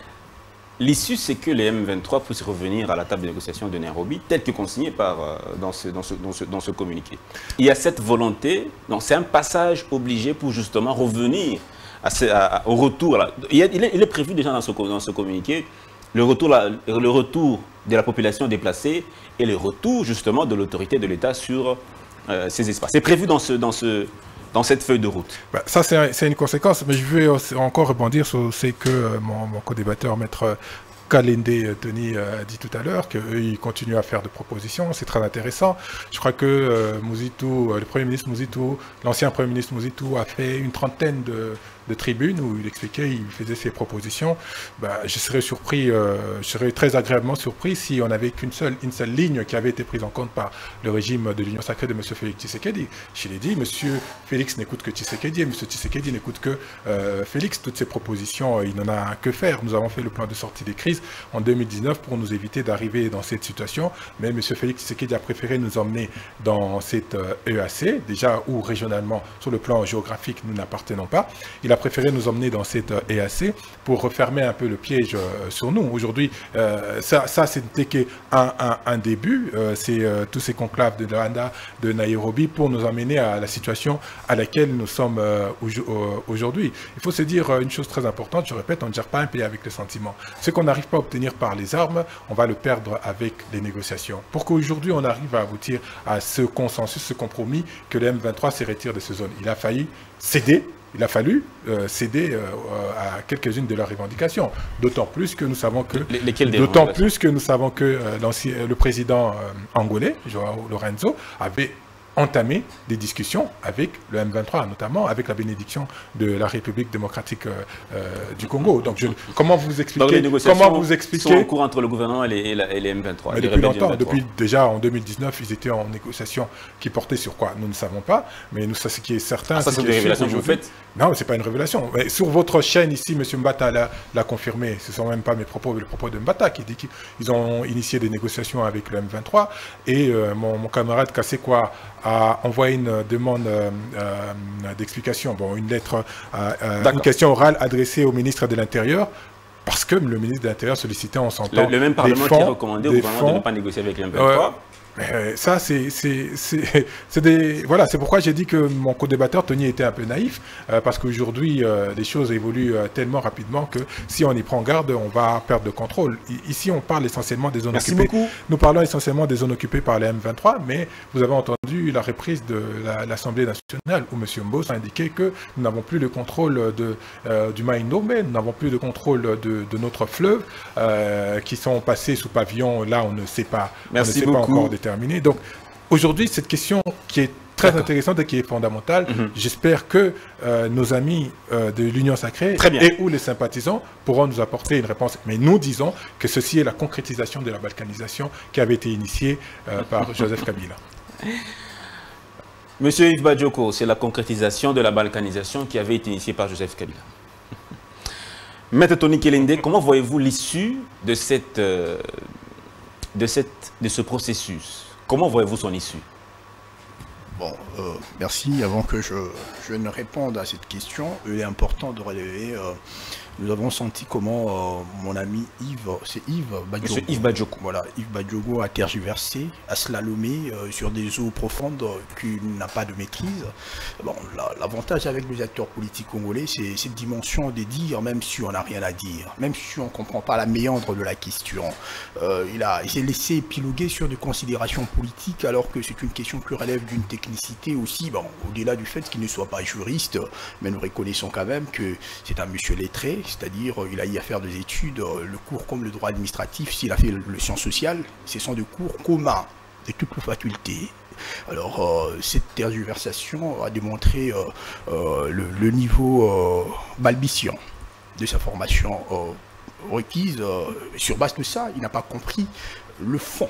l'issue, c'est que les M vingt-trois puissent revenir à la table de négociation de Nairobi, telle que consignée par, euh, dans, ce, dans, ce, dans, ce, dans ce communiqué. Il y a cette volonté, c'est un passage obligé pour justement revenir à ce, à, au retour. Là. Il, y a, il, est, il est prévu déjà dans ce, dans ce communiqué le retour, la, le retour de la population déplacée et le retour justement de l'autorité de l'État sur euh, ces espaces. C'est prévu dans ce... Dans ce dans cette feuille de route. Bah, ça, c'est une conséquence, mais je vais encore rebondir sur ce que euh, mon, mon co-débatteur, Maître Kalende Tony a dit tout à l'heure, qu'ils continuent à faire de propositions, c'est très intéressant. Je crois que euh, Mouzitou, le Premier ministre Mouzitou, l'ancien Premier ministre Mouzitou a fait une trentaine de, de tribunes où il expliquait, il faisait ses propositions. Bah, je serais surpris, euh, je serais très agréablement surpris si on n'avait qu'une seule, une seule ligne qui avait été prise en compte par le régime de l'Union sacrée de M. Félix Tshisekedi. Je l'ai dit, M. Félix n'écoute que Tshisekedi et M. Tshisekedi n'écoute que euh, Félix. Toutes ces propositions, il n'en a que faire. Nous avons fait le plan de sortie des crises en deux mille dix-neuf pour nous éviter d'arriver dans cette situation, mais M. Félix Tshisekedi a préféré nous emmener dans cette euh, E A C, déjà où régionalement, sur le plan géographique, nous n'appartenons pas. Il a préféré nous emmener dans cette euh, E A C pour refermer un peu le piège euh, sur nous. Aujourd'hui, euh, ça, ça c'était qu'un un, un début, euh, c'est euh, tous ces conclaves de Luanda, de Nairobi, pour nous amener à la situation à laquelle nous sommes euh, aujourd'hui. Il faut se dire une chose très importante, je répète, on ne gère pas un pays avec le sentiment. Ce qu'on n'arrive pas à obtenir par les armes, on va le perdre avec les négociations. Pour qu'aujourd'hui on arrive à aboutir à ce consensus, ce compromis, que le M vingt-trois se retire de ces zones. Il a failli céder, il a fallu euh, céder euh, à quelques-unes de leurs revendications. D'autant plus que nous savons que d'autant plus que nous savons que euh, le président euh, angolais, Joao Lorenzo, avait entamé des discussions avec le M vingt-trois, notamment avec la bénédiction de la République démocratique euh, euh, du Congo. Donc, je, comment vous expliquez comment vous expliquez sont en cours entre le gouvernement et les, et la, et les M vingt-trois. Mais depuis longtemps, depuis déjà en deux mille dix-neuf, ils étaient en négociation qui portaient sur quoi? Nous ne savons pas, mais nous, ça, ce qui est certain, ah, ça, c'est une révélation que vous faites? Non, c'est pas une révélation. Mais sur votre chaîne ici, M. Mbata l'a confirmé. Ce ne sont même pas mes propos, mais le propos de Mbata qui dit qu'ils ont initié des négociations avec le M vingt-trois. Et euh, mon, mon camarade Kassekwa a envoyé une demande euh, euh, d'explication, bon, une lettre, euh, euh, une question orale adressée au ministre de l'Intérieur, parce que le ministre de l'Intérieur sollicitait, on s'entend, le, le même Parlement fonds, qui a recommandé au gouvernement fonds, de ne pas négocier avec le M vingt-trois. Euh, ça, c'est des... Voilà, c'est pourquoi j'ai dit que mon co-débatteur, Tony, était un peu naïf, euh, parce qu'aujourd'hui, euh, les choses évoluent euh, tellement rapidement que si on y prend garde, on va perdre le contrôle. I ici, on parle essentiellement des zones Merci occupées. beaucoup. Nous parlons essentiellement des zones occupées par les M vingt-trois, mais vous avez entendu la reprise de l'Assemblée la, nationale, où M. Mbos a indiqué que nous n'avons plus le contrôle de, euh, du Maïnomé, nous n'avons plus le contrôle de, de notre fleuve, euh, qui sont passés sous pavillon, là, on ne sait pas, Merci on ne sait beaucoup. pas encore terminé. Donc aujourd'hui, cette question qui est très intéressante et qui est fondamentale, mm-hmm. j'espère que euh, nos amis euh, de l'Union Sacrée et ou les sympathisants pourront nous apporter une réponse. Mais nous disons que ceci est la concrétisation de la balkanisation qui avait été initiée euh, par Joseph Kabila. Monsieur Yves Badioko, c'est la concrétisation de la balkanisation qui avait été initiée par Joseph Kabila. Maître Tony Kelende, comment voyez-vous l'issue de cette... Euh, De, cette, de ce processus? Comment voyez-vous son issue? Bon, euh, merci. Avant que je, je ne réponde à cette question, il est important de relever, euh, nous avons senti comment euh, mon ami Yves, c'est Yves Badioko. Monsieur Yves Badioko. Voilà, Yves Badioko a tergiversé, a slalomé euh, sur des eaux profondes euh, qu'il n'a pas de maîtrise. Bon, l'avantage avec les acteurs politiques congolais, c'est cette dimension de dire, même si on n'a rien à dire, même si on ne comprend pas la méandre de la question. Euh, il a, il s'est laissé épiloguer sur des considérations politiques, alors que c'est une question qui relève d'une technicité aussi, bon, au-delà du fait qu'il ne soit pas juriste, mais nous reconnaissons quand même que c'est un monsieur lettré, c'est-à-dire il a eu à faire des études, le cours comme le droit administratif, s'il a fait le, le sciences sociales, ce sont des cours communs de toutes les facultés. Alors euh, cette tergiversation a démontré euh, euh, le, le niveau euh, balbutiant de sa formation euh, requise. Euh, sur base de ça, il n'a pas compris le fond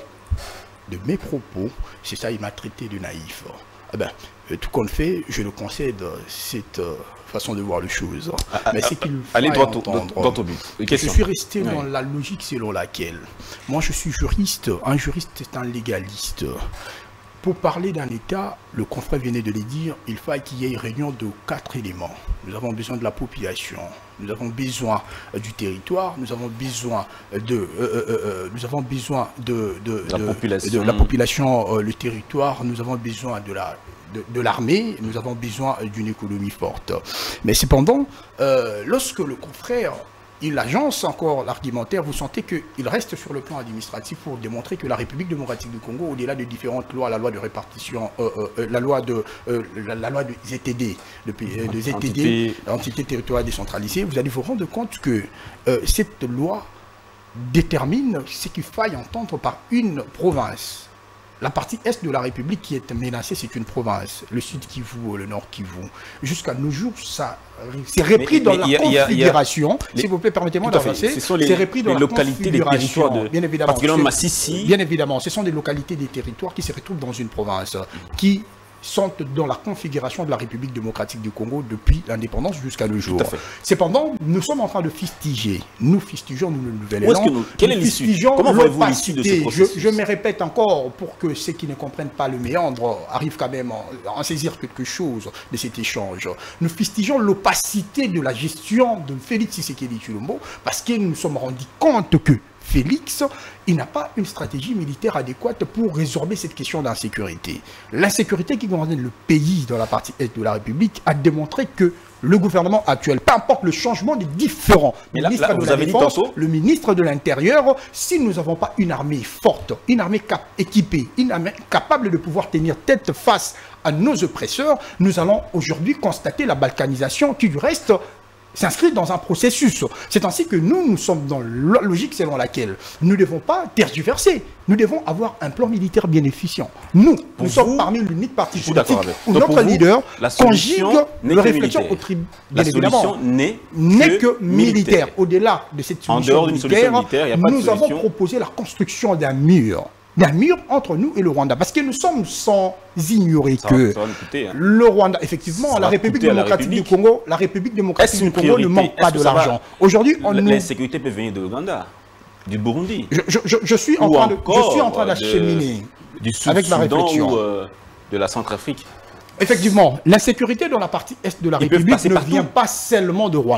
de mes propos. C'est ça, il m'a traité de naïf. Eh ben, tout qu'on fait, je le concède, cette euh, façon de voir les choses. Ah, mais c'est qu'il allez faut droit entendre. Au, au but. Je suis resté oui. dans la logique selon laquelle, moi je suis juriste, un juriste est un légaliste. Pour parler d'un État, le confrère venait de le dire, il faut qu'il y ait une réunion de quatre éléments. Nous avons besoin de la population, nous avons besoin du territoire, nous avons besoin de, euh, euh, euh, nous avons besoin de, de, la, de, population. de la population, euh, le territoire, nous avons besoin de la de, de l'armée, nous avons besoin d'une économie forte. Mais cependant, euh, lorsque le confrère il agence encore l'argumentaire, vous sentez qu'il reste sur le plan administratif pour démontrer que la République démocratique du Congo, au-delà de différentes lois, la loi de répartition, euh, euh, la loi de euh, la, la loi de Z T D, de, euh, de Z T D, entité territoriale décentralisée, vous allez vous rendre compte que euh, cette loi détermine ce qu'il faille entendre par une province. La partie est de la République qui est menacée, c'est une province. Le sud Kivu, le nord Kivu. Jusqu'à nos jours, ça c'est repris mais, dans mais la y a, configuration. S'il vous plaît, permettez-moi d'avancer. C'est repris dans les localités des territoires de, bien évidemment. Particulièrement Massissi. Bien évidemment, ce sont des localités des territoires qui se retrouvent dans une province, qui sont dans la configuration de la République démocratique du Congo depuis l'indépendance jusqu'à nos jours. Cependant, nous sommes en train de fustiger. Nous fustigeons nous, le nouvel élan. Nous, quelle est l'issue? Comment voyez-vous l'issue de ce processus? je, je me répète encore pour que ceux qui ne comprennent pas le méandre arrivent quand même à en saisir quelque chose de cet échange. Nous fustigeons l'opacité de la gestion de Félix Tshisekedi Tshilombo parce que nous nous sommes rendus compte que Félix, il n'a pas une stratégie militaire adéquate pour résorber cette question d'insécurité. L'insécurité qui gouverne le pays dans la partie est de la République a démontré que le gouvernement actuel, peu importe le changement des différents ministres là, là, de la Défense, le ministre de l'Intérieur, si nous n'avons pas une armée forte, une armée cap équipée, une armée capable de pouvoir tenir tête face à nos oppresseurs, nous allons aujourd'hui constater la balkanisation qui du reste s'inscrit dans un processus. C'est ainsi que nous, nous sommes dans la logique selon laquelle nous ne devons pas tergiverser. Nous devons avoir un plan militaire bien efficient. Nous, pour nous vous, sommes parmi l'unique parti politique où notre vous, leader conjugue le réflexion au tribunal. La solution n'est que, que militaire. militaire. Au-delà de cette solution militaire, militaire nous avons proposé la construction d'un mur. d'un mur entre nous et le Rwanda. Parce que nous sommes sans ignorer ça, que ça coûter, hein. le Rwanda, effectivement, la République démocratique du Congo, la République démocratique du Congo ne manque pas de l'argent. Aujourd'hui, on nous... L'insécurité peut venir de l'Ouganda, du Burundi. Je, je, je, je suis en train de, je suis en train d'acheminer avec ma réflexion. Ou, euh, de la Centrafrique. Effectivement, l'insécurité dans la partie est de la Ils République ne vient pas seulement de Rwanda.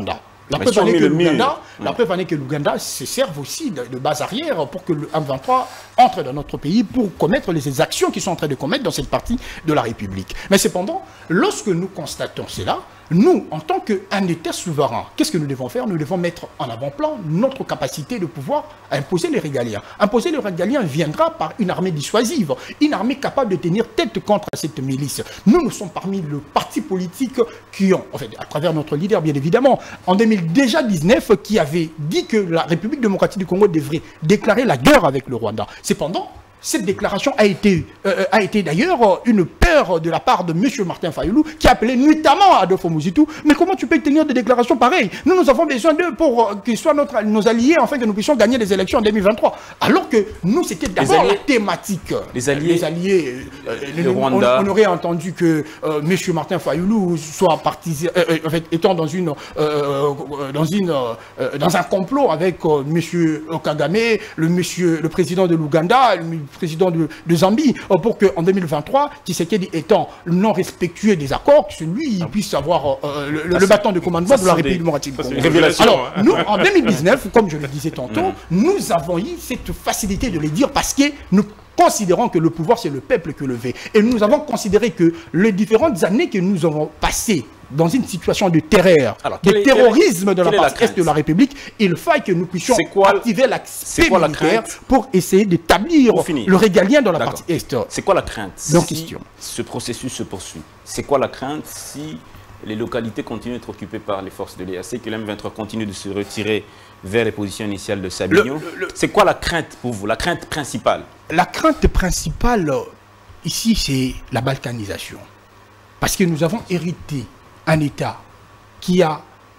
La preuve en est que l'Ouganda, la preuve en est que l'Ouganda se serve aussi de, de base arrière pour que le M vingt-trois entre dans notre pays pour commettre les actions qu'ils sont en train de commettre dans cette partie de la République. Mais cependant, lorsque nous constatons cela, nous, en tant qu'un État souverain, qu'est-ce que nous devons faire? Nous devons mettre en avant-plan notre capacité de pouvoir imposer les régaliens. Imposer les régaliens viendra par une armée dissuasive, une armée capable de tenir tête contre cette milice. Nous, nous sommes parmi le parti politique qui ont, en fait, à travers notre leader, bien évidemment, en deux mille dix-neuf, qui avait dit que la République démocratique du Congo devrait déclarer la guerre avec le Rwanda. Cependant, cette déclaration a été, euh, a été d'ailleurs une peur de la part de M. Martin Fayulu, qui a appelé notamment Adolfo Muzitu. Mais comment tu peux tenir des déclarations pareilles? Nous, nous avons besoin d'eux pour euh, qu'ils soient notre, nos alliés, afin que nous puissions gagner les élections en deux mille vingt-trois. Alors que nous, c'était d'abord la thématique. Les alliés, les alliés euh, le le, Rwanda. On, on aurait entendu que euh, M. Martin Fayulu soit partisan, euh, en fait, étant dans, une, euh, dans, une, euh, dans un complot avec euh, M. Kagame, le, monsieur, le président de l'Ouganda, le président de, de Zambie, pour qu'en deux mille vingt-trois, Tshisekedi étant non respectueux des accords, que lui il puisse avoir euh, le, le, le bâton de commandement de la République démocratique. Alors, hein. nous, en deux mille dix-neuf, comme je le disais tantôt, nous avons eu cette facilité de le dire parce que nous considérons que le pouvoir, c'est le peuple qui le fait. Et nous avons considéré que les différentes années que nous avons passées dans une situation de terreur, Alors, de est, terrorisme est, de la partie est de la République, il faut que nous puissions quoi, activer l'aspect militaire pour essayer d'établir le régalien dans la partie est. C'est quoi la crainte Donc, si question. ce processus se poursuit? C'est quoi la crainte si les localités continuent d'être occupées par les forces de l'E A C, que l'M vingt-trois continue de se retirer vers les positions initiales de Sabignon? C'est quoi la crainte pour vous, la crainte principale? La crainte principale, ici, c'est la balkanisation. Parce que nous avons hérité un État qui a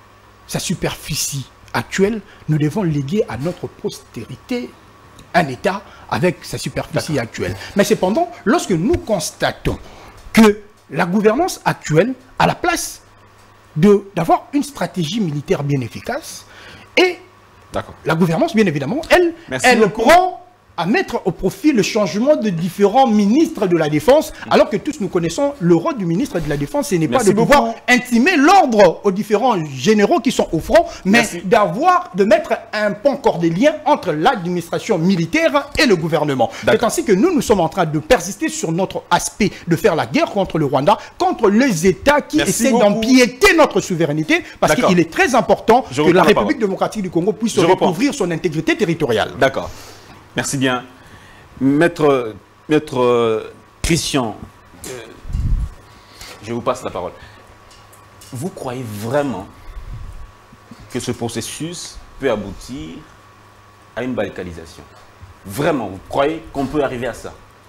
sa superficie actuelle, nous devons léguer à notre postérité un État avec sa superficie actuelle. Mais cependant, lorsque nous constatons que la gouvernance actuelle a la place d'avoir une stratégie militaire bien efficace, et la gouvernance, bien évidemment, elle, elle prend à mettre au profit le changement de différents ministres de la Défense, alors que tous nous connaissons le rôle du ministre de la Défense, ce n'est pas de pouvoir beaucoup. intimer l'ordre aux différents généraux qui sont au front, mais d'avoir, de mettre un pont cordélien entre l'administration militaire et le gouvernement. C'est ainsi que nous, nous sommes en train de persister sur notre aspect de faire la guerre contre le Rwanda, contre les États qui Merci essaient d'empiéter notre souveraineté, parce qu'il est très important Je que la République la démocratique du Congo puisse Je recouvrir reprends. son intégrité territoriale. D'accord. Merci bien. Maître, Maître euh, Christian, euh, je vous passe la parole. Vous croyez vraiment que ce processus peut aboutir à une balkanisation? Vraiment, vous croyez qu'on peut arriver à ça?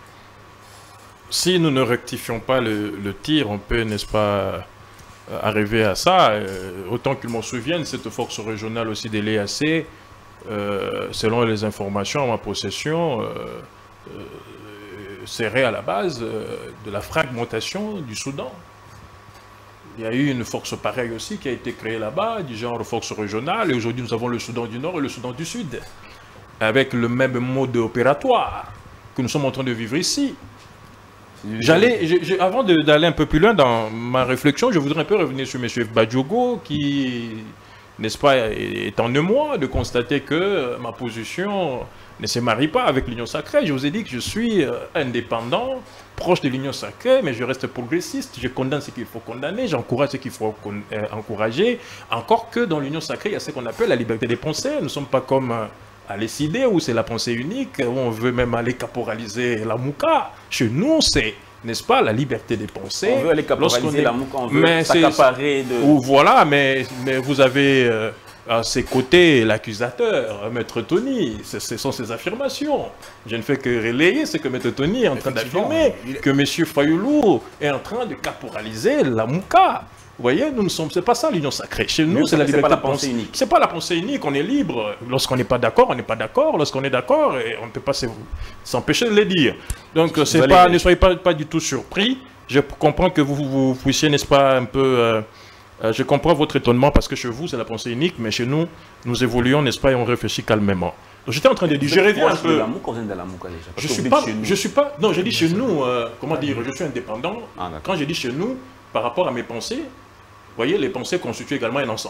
Si nous ne rectifions pas le, le tir, on peut, n'est-ce pas, arriver à ça. Euh, autant qu'ils m'en souviennent, cette force régionale aussi de l'E A C, Euh, selon les informations en ma possession, euh, euh, serait à la base euh, de la fragmentation du Soudan. Il y a eu une force pareille aussi qui a été créée là-bas, du genre force régionale, et aujourd'hui nous avons le Soudan du Nord et le Soudan du Sud, avec le même mode opératoire que nous sommes en train de vivre ici. J'allais, avant d'aller un peu plus loin dans ma réflexion, je voudrais un peu revenir sur M. Badjogo qui... n'est-ce pas, est en moi de constater que ma position ne se marie pas avec l'Union sacrée. Je vous ai dit que je suis indépendant, proche de l'Union sacrée, mais je reste progressiste. Je condamne ce qu'il faut condamner, j'encourage ce qu'il faut encourager. Encore que dans l'Union sacrée, il y a ce qu'on appelle la liberté des pensées. Nous ne sommes pas comme à l'E S I D où c'est la pensée unique, où on veut même aller caporaliser la mouka. Chez nous, c'est... n'est-ce pas, la liberté des pensées. On veut aller caporaliser la mouka, on veut s'accaparer de... Ou voilà, mais, mais vous avez euh, à ses côtés l'accusateur, Maître Tony. Ce sont ses affirmations. Je ne fais que relayer ce que Maître Tony est en train d'affirmer, est... que M. Fayulu est en train de caporaliser la mouka. Vous voyez, nous ne sommes, c'est pas ça l'union sacrée. Chez nous, c'est la liberté de pensée unique. C'est pas la pensée unique, on est libre. Lorsqu'on n'est pas d'accord, on n'est pas d'accord. Lorsqu'on est d'accord, on ne peut pas s'empêcher de le dire. Donc, c'est pas, ne soyez pas, pas du tout surpris. Je comprends que vous, vous, vous puissiez, n'est-ce pas, un peu... Euh, euh, je comprends votre étonnement parce que chez vous, c'est la pensée unique, mais chez nous, nous évoluons, n'est-ce pas, et on réfléchit calmement. J'étais en train de dire, je reviens un peu... Je suis pas, je suis pas... Non, j'ai dit chez nous, euh, comment dire, je suis indépendant. Quand j'ai dit chez nous, par rapport à mes pensées, vous voyez, les pensées constituent également un ensemble.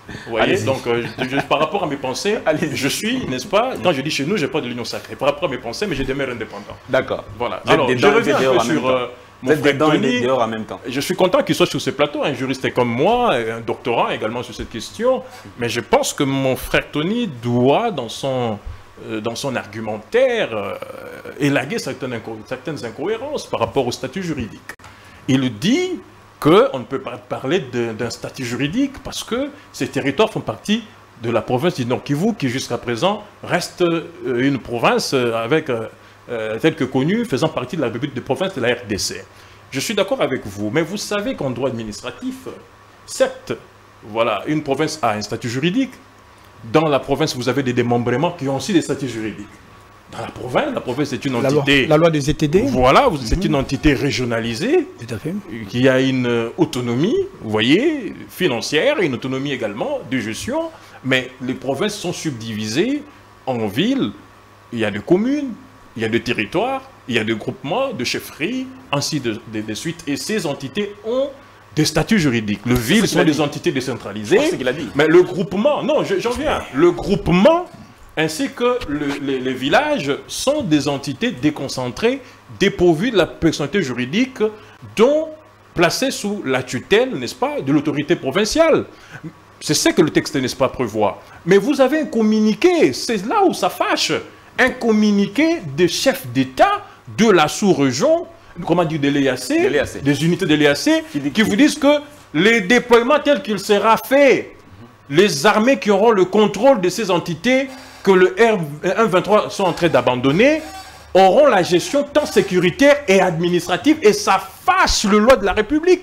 Vous voyez, donc euh, je, je, par rapport à mes pensées, je suis, n'est-ce pas, quand je dis chez nous, je n'ai pas de l'union sacrée. Par rapport à mes pensées, mais je demeure indépendant. D'accord. Voilà. Alors, je reviens un peu sur euh, mon frère Tony. En même temps. Je suis content qu'il soit sur ce plateau, un juriste comme moi, un doctorant également sur cette question. Mais je pense que mon frère Tony doit, dans son, euh, dans son argumentaire, euh, élaguer certaines, inco certaines incohérences par rapport au statut juridique. Il dit qu'on ne peut pas parler d'un statut juridique parce que ces territoires font partie de la province du Nord Kivu, qui jusqu'à présent reste euh, une province avec, euh, euh, telle que connue, faisant partie de la République de province de la R D C. Je suis d'accord avec vous, mais vous savez qu'en droit administratif, certes, voilà, une province a un statut juridique. Dans la province, vous avez des démembrements qui ont aussi des statuts juridiques. Dans la province, la province est une entité... La loi, la loi des E T D. Voilà, c'est mmh. une entité régionalisée, tout à fait, qui a une autonomie, vous voyez, financière, une autonomie également de gestion, mais les provinces sont subdivisées en villes, il y a des communes, il y a des territoires, il y a des groupements, de chefferies, ainsi de, de, de suite, et ces entités ont des statuts juridiques. Les villes sont des entités décentralisées, ce qu'il a dit. Mais le groupement, non, j'en viens, le groupement... ainsi que le, les, les villages sont des entités déconcentrées, dépourvues de la personnalité juridique, dont placées sous la tutelle, n'est-ce pas, de l'autorité provinciale. C'est ce que le texte, n'est-ce pas, prévoit. Mais vous avez un communiqué, c'est là où ça fâche, un communiqué des chefs d'État de la sous-région, comment dire, de l'E A C, des unités de l'E A C, qui, qui vous disent que les déploiements tels qu'il sera fait, les armées qui auront le contrôle de ces entités que le R un vingt-trois sont en train d'abandonner, auront la gestion tant sécuritaire et administrative, et ça fâche le loi de la République.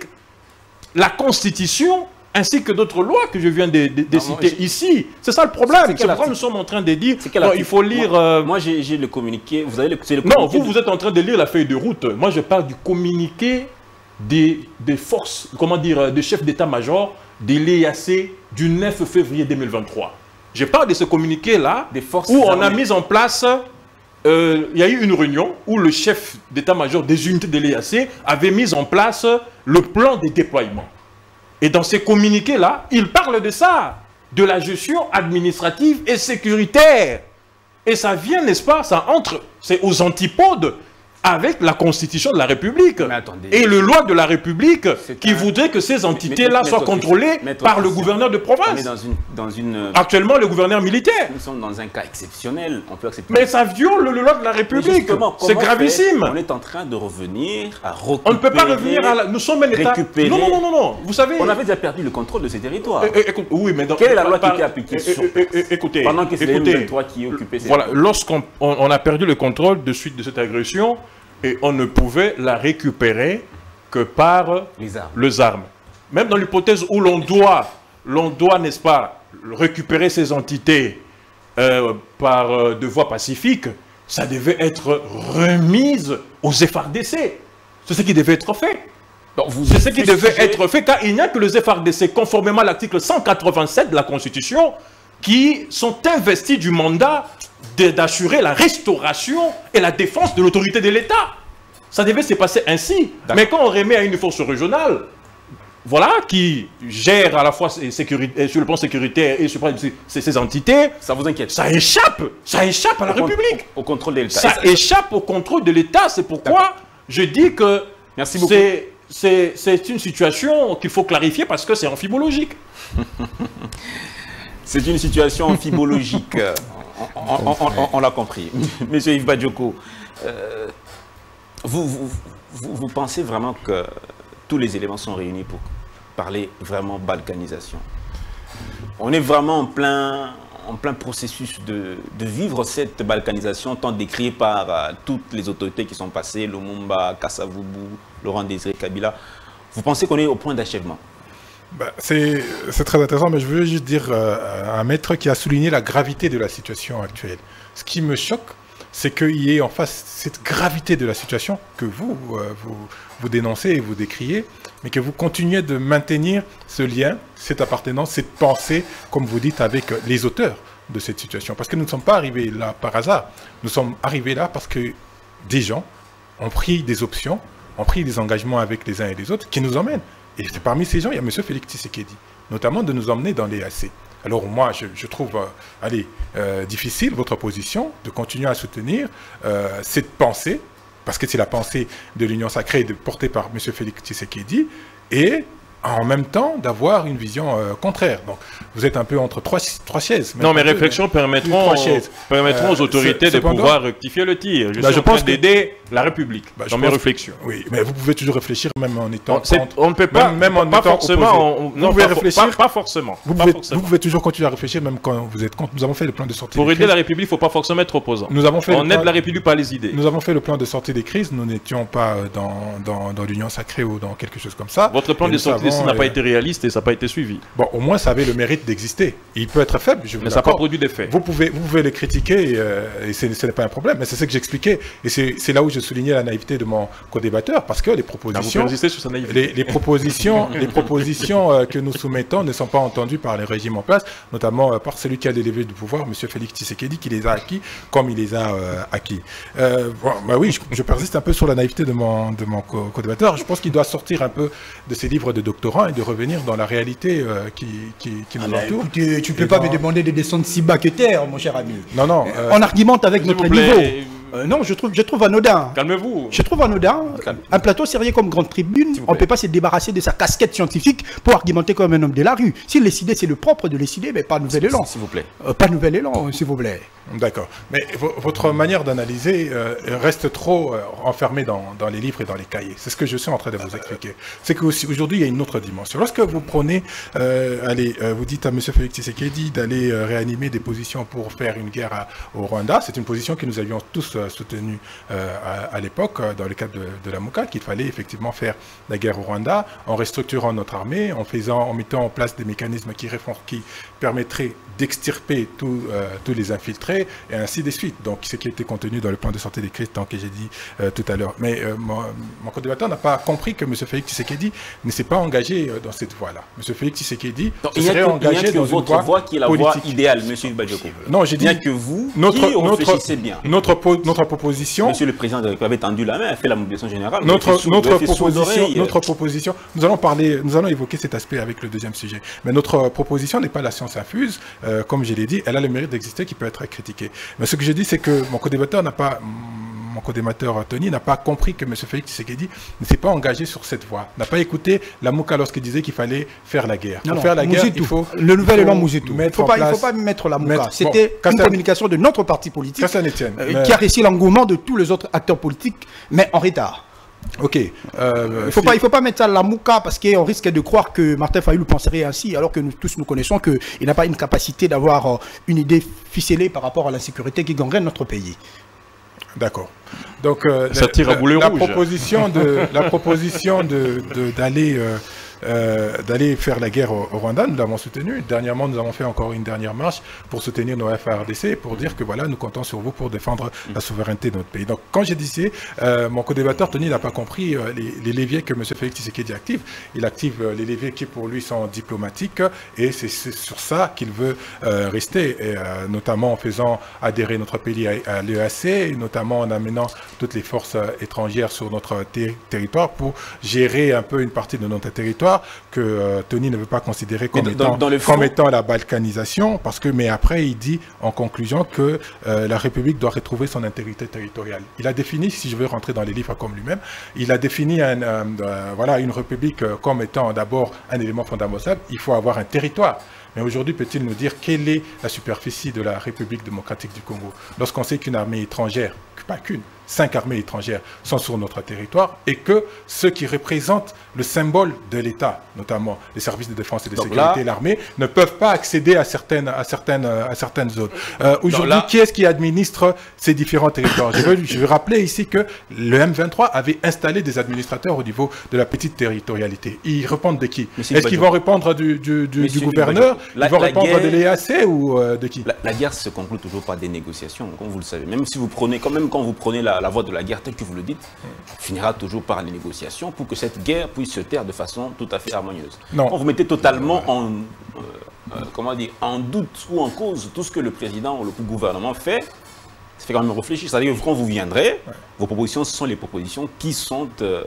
La Constitution, ainsi que d'autres lois que je viens de, de, de non, citer moi, ici. C'est ça le problème. C'est pourquoi nous sommes en train de dire, non, il faut lire... Moi, euh, moi j'ai le communiqué, vous avez le, le Non, vous, vous êtes en train de lire la feuille de route. Moi, je parle du communiqué des, des forces, comment dire, des chefs d'état-major de l'E A C du neuf février deux mille vingt-trois. Je parle de ce communiqué-là, où on a mis en place, euh, il y a eu une réunion où le chef d'état-major des unités de l'E A C avait mis en place le plan de déploiement. Et dans ces communiqués-là, il parle de ça, de la gestion administrative et sécuritaire. Et ça vient, n'est-ce pas, ça entre, c'est aux antipodes avec la Constitution de la République attendez, et le loi de la République qui un... voudrait que ces entités-là soient contrôlées par le gouverneur de province. Dans une, dans une... Actuellement, le gouverneur militaire. Nous sommes dans un cas exceptionnel. On peut accepter. Mais ça viole le, le loi de la République. C'est gravissime. On est en train de revenir à récupérer... On ne peut pas revenir à la... Nous sommes un État... Récupérer... Non, non, non, non. Vous savez... On avait déjà perdu le contrôle de ces territoires. É, é, écoute, oui, mais dans... Quelle est la loi par... qui était appliquée sur... é, é, Écoutez, pendant que c'est le M vingt-trois qui euh, occupait ces Voilà, lorsqu'on on, on a perdu le contrôle de suite de cette agression, et on ne pouvait la récupérer que par les armes. les armes. Même dans l'hypothèse où l'on doit, l'on doit, n'est-ce pas, récupérer ces entités euh, par euh, de voie pacifique, ça devait être remise aux F A R D C. C'est ce qui devait être fait. C'est ce qui devait être fait, car il n'y a que les F A R D C, conformément à l'article cent quatre-vingt-sept de la Constitution, qui sont investis du mandat d'assurer la restauration et la défense de l'autorité de l'État. Ça devait se passer ainsi. Mais quand on remet à une force régionale, voilà, qui gère à la fois sécurité, sur le plan sécuritaire et sur le plan de ces, ces entités, ça vous inquiète? Ça échappe, ça échappe à la au République. Au, au contrôle de l'État. Ça, ça échappe au contrôle de l'État. C'est pourquoi je dis que c'est une situation qu'il faut clarifier parce que c'est amphibologique. C'est une situation amphibologique. On, on, on, on, on l'a compris. Monsieur Yves Badioko, euh, vous, vous, vous, vous pensez vraiment que tous les éléments sont réunis pour parler vraiment balkanisation? On est vraiment en plein, en plein processus de, de vivre cette balkanisation tant décriée par euh, toutes les autorités qui sont passées, Lumumba, Kasavubu, Laurent Désiré Kabila. Vous pensez qu'on est au point d'achèvement? Ben, c'est très intéressant, mais je veux juste dire euh, à un maître qui a souligné la gravité de la situation actuelle. Ce qui me choque, c'est qu'il y ait en face cette gravité de la situation que vous, euh, vous, vous dénoncez et vous décriez, mais que vous continuez de maintenir ce lien, cette appartenance, cette pensée, comme vous dites, avec les auteurs de cette situation. Parce que nous ne sommes pas arrivés là par hasard. Nous sommes arrivés là parce que des gens ont pris des options, ont pris des engagements avec les uns et les autres qui nous emmènent Et parmi ces gens, il y a M. Félix Tshisekedi, notamment de nous emmener dans l'E A C. Alors moi, je, je trouve, euh, allez, euh, difficile votre position de continuer à soutenir euh, cette pensée, parce que c'est la pensée de l'Union sacrée de, portée par M. Félix Tshisekedi, et en même temps d'avoir une vision euh, contraire. Donc vous êtes un peu entre trois, trois chaises. Non, mes réflexions peu, permettront, permettront euh, aux autorités de pouvoir rectifier le tir. Je bah, suis je en train d'aider que... la République bah, dans mes réflexions. Oui, mais vous pouvez toujours réfléchir même en étant on, contre. On ne peut pas, même, même en pas étant forcément. On, vous non, pouvez pas, réfléchir. Pas, pas forcément. Vous, pas pouvez, forcément. vous pouvez toujours continuer à réfléchir même quand vous êtes contre. Nous avons fait le plan de sortie Pour des aider crises. la République, il ne faut pas forcément être opposant. Nous avons fait on aide la République par les idées. Nous avons fait le plan de sortie des crises. Nous n'étions pas dans, dans, dans l'Union sacrée ou dans quelque chose comme ça. Votre plan de sortie des crises n'a pas été réaliste et ça n'a pas été suivi. Bon, au moins, ça avait le mérite d'exister. Il peut être faible, je vous Mais ça n'a pas produit d'effet. Vous pouvez, vous pouvez le critiquer euh, et ce n'est pas un problème. Mais c'est ce que j'expliquais. Et c'est là où je soulignais la naïveté de mon co-débatteur, parce que les propositions, ah, vous persistez sur sa naïveté. les, les propositions, les propositions euh, que nous soumettons ne sont pas entendues par les régimes en place, notamment euh, par celui qui a l'élevé du pouvoir, M. Félix Tshisekedi, qui les a acquis comme il les a euh, acquis. Euh, bon, bah oui, je, je persiste un peu sur la naïveté de mon, de mon co-débatteur. Je pense qu'il doit sortir un peu de ses livres de doctorants et de revenir dans la réalité euh, qui, qui, qui nous ah entoure. Écoutez, tu ne peux pas dans... me demander de descendre si bas que terre, mon cher ami. Non, non. Euh, on argumente avec notre niveau. Euh, non, je trouve, je trouve anodin. Calmez-vous. Je trouve anodin. Calme. Un plateau sérieux comme Grande Tribune, on ne peut pas se débarrasser de sa casquette scientifique pour argumenter comme un homme de la rue. S'il décide, c'est le propre de décider, mais pas nouvel élan. S'il vous plaît. Euh, pas nouvel élan, s'il vous plaît. D'accord. Mais votre manière d'analyser euh, reste trop euh, enfermée dans, dans les livres et dans les cahiers. C'est ce que je suis en train de vous expliquer. C'est qu'aujourd'hui, il y a une autre dimension. Lorsque vous prenez, euh, allez, euh, vous dites à M. Félix Tshisekedi d'aller euh, réanimer des positions pour faire une guerre à, au Rwanda, c'est une position que nous avions tous euh, soutenue euh, à, à l'époque, euh, dans le cadre de, de la MOCA, qu'il fallait effectivement faire la guerre au Rwanda en restructurant notre armée, en, faisant, en mettant en place des mécanismes qui, qui permettraient d'extirper tous euh, tous les infiltrés, et ainsi de suite. Donc, ce qui était contenu dans le plan de sortie des crises, tant que j'ai dit euh, tout à l'heure. Mais euh, mon, mon co-débatteur n'a pas compris que M. Félix Tshisekedi ne s'est pas engagé euh, dans cette voie-là. M. Félix Tshisekedi se serait engagé dans une voie voie qui est la voie idéale, M. Badioko. Non, j'ai dit... Il n'y a que vous notre, qui réfléchissez bien. Notre, notre proposition... Monsieur le Président de la République avait tendu la main, a fait la mobilisation générale. Notre, sous, notre, proposition, notre proposition... Nous allons parler, nous allons évoquer cet aspect avec le deuxième sujet. Mais notre proposition n'est pas la science infuse, euh, comme je l'ai dit, elle a le mérite d'exister, qui peut être critiquée. Mais ce que je dis, c'est que mon co-débatteur n'a pas, mon co-débatteur Tony n'a pas compris que M. Félix Tshisekedi ne s'est pas engagé sur cette voie, n'a pas écouté la MOCA lorsqu'il disait qu'il fallait faire la guerre. Non, Pour non, faire la guerre, il faut... Le nouvel élan Mouzetou. Il ne faut, place... faut pas mettre la MOCA. C'était bon, une communication de notre parti politique euh, mais... qui a réussi l'engouement de tous les autres acteurs politiques, mais en retard. Ok. Euh, il ne faut, si... faut pas mettre ça à la mouka parce qu'on risque de croire que Martin Fayulu penserait ainsi, alors que nous tous nous connaissons qu'il n'a pas une capacité d'avoir euh, une idée ficelée par rapport à l'insécurité qui gangrène notre pays. D'accord. Donc, euh, ça tire à boulet la, rouge. La proposition de, la proposition de, de, d'aller euh, euh, d'aller faire la guerre au, au Rwanda, nous l'avons soutenu. Dernièrement, nous avons fait encore une dernière marche pour soutenir nos F A R D C, pour dire que voilà, nous comptons sur vous pour défendre la souveraineté de notre pays. Donc, quand j'ai dit ça, euh, mon co-débatteur Tony n'a pas compris euh, les, les leviers que M. Félix Tshisekedi active. Il active euh, les leviers qui, pour lui, sont diplomatiques, et c'est sur ça qu'il veut euh, rester, et, euh, notamment en faisant adhérer notre pays à, à l'E A C, notamment en amenant toutes les forces euh, étrangères sur notre ter territoire pour gérer un peu une partie de notre territoire que euh, Tony ne veut pas considérer comme, étant, dans, dans le fond, comme étant la balkanisation, parce que, mais après, il dit en conclusion que euh, la République doit retrouver son intégrité territoriale. Il a défini, si je veux rentrer dans les livres comme lui-même, il a défini un, euh, euh, voilà, une République euh, comme étant d'abord un élément fondamental, il faut avoir un territoire. Mais aujourd'hui, peut-il nous dire quelle est la superficie de la République démocratique du Congo lorsqu'on sait qu'une armée étrangère, pas qu'une, cinq armées étrangères sont sur notre territoire et que ceux qui représentent le symbole de l'État, notamment les services de défense et de Donc sécurité et l'armée, ne peuvent pas accéder à certaines, à certaines, à certaines zones. Euh, Aujourd'hui, là... qui est-ce qui administre ces différents territoires? Je veux, je veux rappeler ici que le M vingt-trois avait installé des administrateurs au niveau de la petite territorialité. Ils répondent de qui? Est-ce qu'ils vont répondre du, du, du, du gouverneur? la, Ils vont répondre guerre... de l'E A C ou euh, de qui? la, la guerre se conclut toujours par des négociations, comme vous le savez. Même si vous prenez, quand même quand vous prenez la, la voie de la guerre telle que vous le dites, finira toujours par les négociations pour que cette guerre puisse se taire de façon tout à fait harmonieuse. Non. Quand vous mettez totalement en, euh, euh, comment dire, en doute ou en cause tout ce que le président ou le gouvernement fait, ça fait quand même réfléchir. C'est-à-dire que quand vous viendrez, ouais. vos propositions sont les propositions qui sont euh,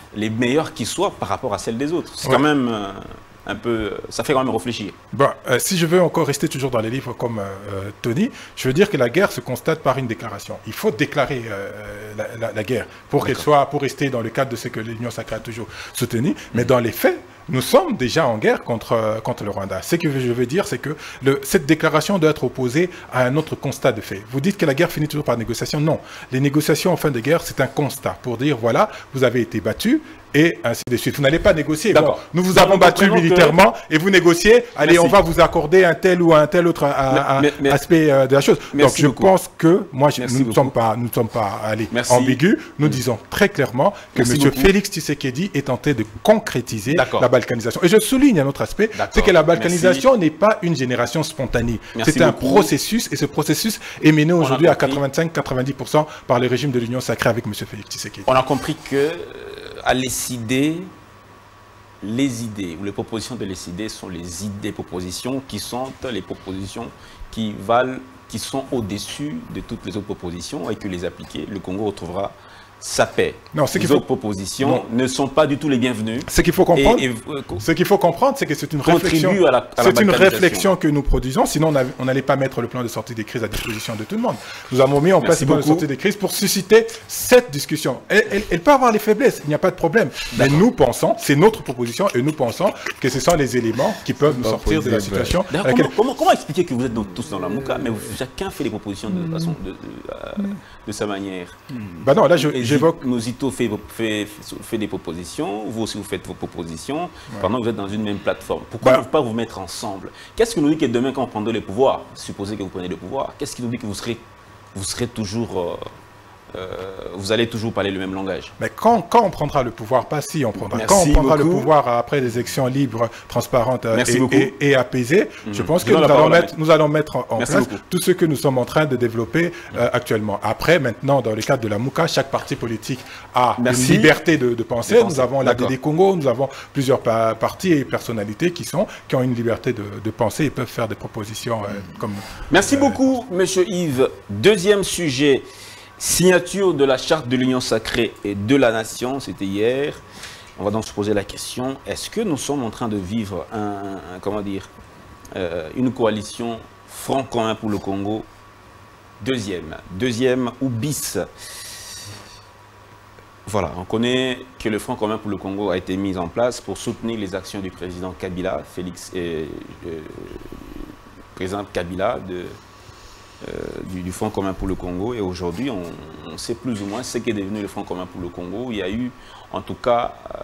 les meilleures qui soient par rapport à celles des autres. C'est Ouais. quand même euh, un peu... Ça fait quand même réfléchir. Bon, euh, si je veux encore rester toujours dans les livres comme euh, Tony, je veux dire que la guerre se constate par une déclaration. Il faut déclarer euh, la, la, la guerre pour qu'elle soit, pour rester dans le cadre de ce que l'Union sacrée a toujours soutenu. Mais dans les faits, nous sommes déjà en guerre contre, euh, contre le Rwanda. Ce que je veux dire, c'est que le, cette déclaration doit être opposée à un autre constat de fait. Vous dites que la guerre finit toujours par négociation. Non. Les négociations en fin de guerre, c'est un constat pour dire, voilà, vous avez été battus et ainsi de suite. Vous n'allez pas négocier. Bon, nous vous Donc, avons nous battu comprenons militairement et vous négociez. Allez, Merci. on va vous accorder un tel ou un tel autre a, a, Mais- mais- aspect euh, de la chose. Donc, Merci je beaucoup. pense que, moi, je- Merci nous ne beaucoup. sommes pas, nous ne sommes pas allez, Merci. ambigus. Nous disons très clairement que Merci M. beaucoup. Félix Tshisekedi est tenté de concrétiser D'accord. la balkanisation. Et je souligne un autre aspect, D'accord. c'est que la balkanisation n'est pas une génération spontanée. Merci C'est un beaucoup. processus et ce processus est mené a aujourd'hui à compris. quatre-vingt-cinq à quatre-vingt-dix pour cent par le régime de l'Union sacrée avec M. Félix Tshisekedi. On a compris que euh, à l'E-C-I-D, les idées ou les propositions de l'E-C-I-D sont les idées propositions qui sont les propositions qui valent, qui sont au-dessus de toutes les autres propositions et que les appliquer, le Congo retrouvera sa paix. Non, ce les qu'il faut- autres propositions Non. ne sont pas du tout les bienvenues. Ce qu'il faut comprendre, Et- et, euh, co- ce qu'il faut comprendre, c'est que c'est une Contribue réflexion. à la- à la C'est une balkanisation. réflexion que nous produisons. Sinon, on a- on n'allait pas mettre le plan de sortie des crises à disposition de tout le monde. Nous avons mis en place Merci le plan de beaucoup. sortie des crises pour susciter cette discussion. Elle, elle- elle peut avoir les faiblesses, il n'y a pas de problème. Mais nous pensons, c'est notre proposition, et nous pensons que ce sont les éléments qui peuvent nous pas sortir de la possible. situation. D'ailleurs, à laquelle- comment, comment- comment expliquer que vous êtes donc tous dans la mouka, mais vous- chacun fait les propositions de, façon, de, de, euh, de sa manière. Bah non, là, je- Et j'évoque. Nozito fait, fait, fait des propositions, vous aussi vous faites vos propositions, pendant que vous êtes dans une même plateforme. Pourquoi Bah. ne pas vous mettre ensemble? Qu'est-ce qui nous dit que demain, quand vous prendrez le pouvoir, supposez que vous prenez le pouvoir, qu'est-ce qui nous dit que vous serez, vous serez toujours... euh, euh, vous allez toujours parler le même langage? Mais quand, quand on prendra le pouvoir, pas si on prendra, Merci quand on prendra le beaucoup. pouvoir après des élections libres, transparentes euh, Merci et, beaucoup. et- et apaisées, je pense que Donnons nous la allons, parole à mettre, nous allons mettre en en Merci place beaucoup. tout ce que nous sommes en train de développer euh, actuellement. Après, maintenant, dans le cadre de la Mouka, chaque parti politique a Merci. une liberté de, de penser. De penser. Nous avons la D'accord. D D Congo, nous avons plusieurs pa- partis et personnalités qui, sont, qui ont une liberté de, de penser et peuvent faire des propositions euh, comme... Merci beaucoup, Monsieur Yves. Deuxième sujet, signature de la charte de l'Union sacrée et de la nation, c'était hier. On va donc se poser la question, est-ce que nous sommes en train de vivre un, un- comment dire, euh, une coalition Front commun pour le Congo? Deuxième, deuxième ou bis. Voilà, on connaît que le Front commun pour le Congo a été mis en place pour soutenir les actions du président Kabila, Félix, et, euh, président Kabila de, euh, du, du Front commun pour le Congo. Et aujourd'hui, on, on sait plus ou moins ce qu'est devenu le Front commun pour le Congo. Il y a eu, en tout cas, euh,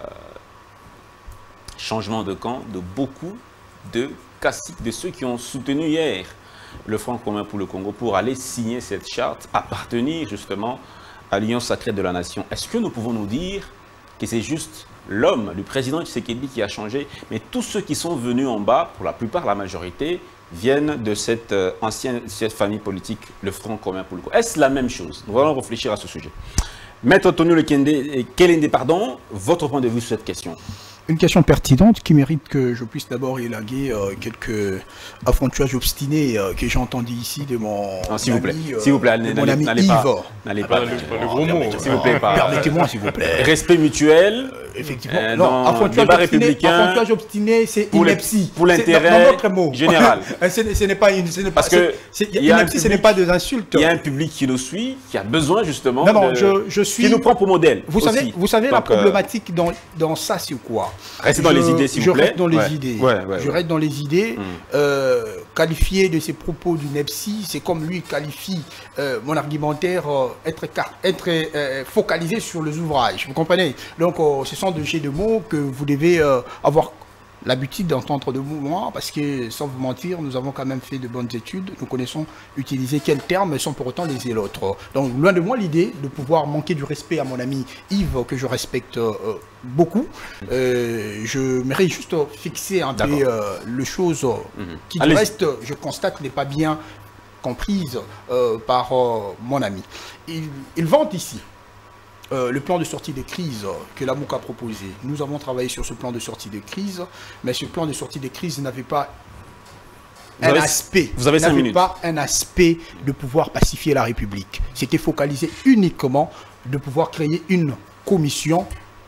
changement de camp de beaucoup de caciques, de ceux qui ont soutenu hier le Front commun pour le Congo pour aller signer cette charte, appartenir justement à l'Union sacrée de la nation. Est-ce que nous pouvons nous dire que c'est juste l'homme, le président Tshisekedi qui a changé, mais tous ceux qui sont venus en bas, pour la plupart, la majorité, viennent de cette euh, ancienne cette famille politique, le Front commun pour le Congo. Est-ce la même chose? Nous allons réfléchir à ce sujet. Maître Tonio Lekende, Kelende, pardon, votre point de vue sur cette question? Une question pertinente qui mérite que je puisse d'abord élaguer euh, quelques affrontages obstinés euh, que j'ai entendus ici de mon Non, s'il vous plaît, ami, euh, s'il vous plaît, de n'allez mon ami n'allez Yves. pas, n'allez pas, le- pas le gros mot. s'il vous plaît, pas. Permettez-moi, s'il vous plaît. Respect mutuel, Effectivement. euh, non, dans affrontage débat obstiné, républicain, affrontage obstiné, c'est pour les- ineptie. pour C'est l'intérêt dans- dans notre mot. général. ce n'est- ce n'est pas une, ce n'est pas. Parce que c'est- c'est- il y a un ineptie, ce n'est public- pas des insultes. il y a un public qui nous suit, qui a besoin justement Non, non, de- je- je suis- qui nous prend pour modèle. Vous savez, aussi. vous savez la Donc, euh, problématique dans, dans ça, c'est quoi? Restez dans Je- les idées, s'il je vous plaît. reste dans les Ouais. idées. Ouais, ouais, je ouais. reste dans les idées. Mm. Euh, qualifier de ses propos d'une ineptie, c'est comme lui qualifie euh, mon argumentaire euh, être, car- être euh, focalisé sur les ouvrages. Vous comprenez? Donc, euh, ce sont des jets de mots que vous devez euh, avoir l'habitude d'entendre de moi, parce que, sans vous mentir, nous avons quand même fait de bonnes études, nous connaissons utiliser quels termes sans pour autant les l'autre. Donc, loin de moi l'idée de pouvoir manquer du respect à mon ami Yves, que je respecte euh, beaucoup. Euh, je mérite juste fixer un peu D'accord. euh, le chose euh, Mhm. qui, du Allez-y. reste, je constate, n'est pas bien comprise euh, par euh, mon ami. Il, il vante ici Euh, le plan de sortie de crise que la MOUC a proposé. Nous avons travaillé sur ce plan de sortie de crise, mais ce plan de sortie de crise n'avait pas Vous un avez- aspect, vous avez cinq n'avait minutes. pas un aspect de pouvoir pacifier la République. C'était focalisé uniquement de pouvoir créer une commission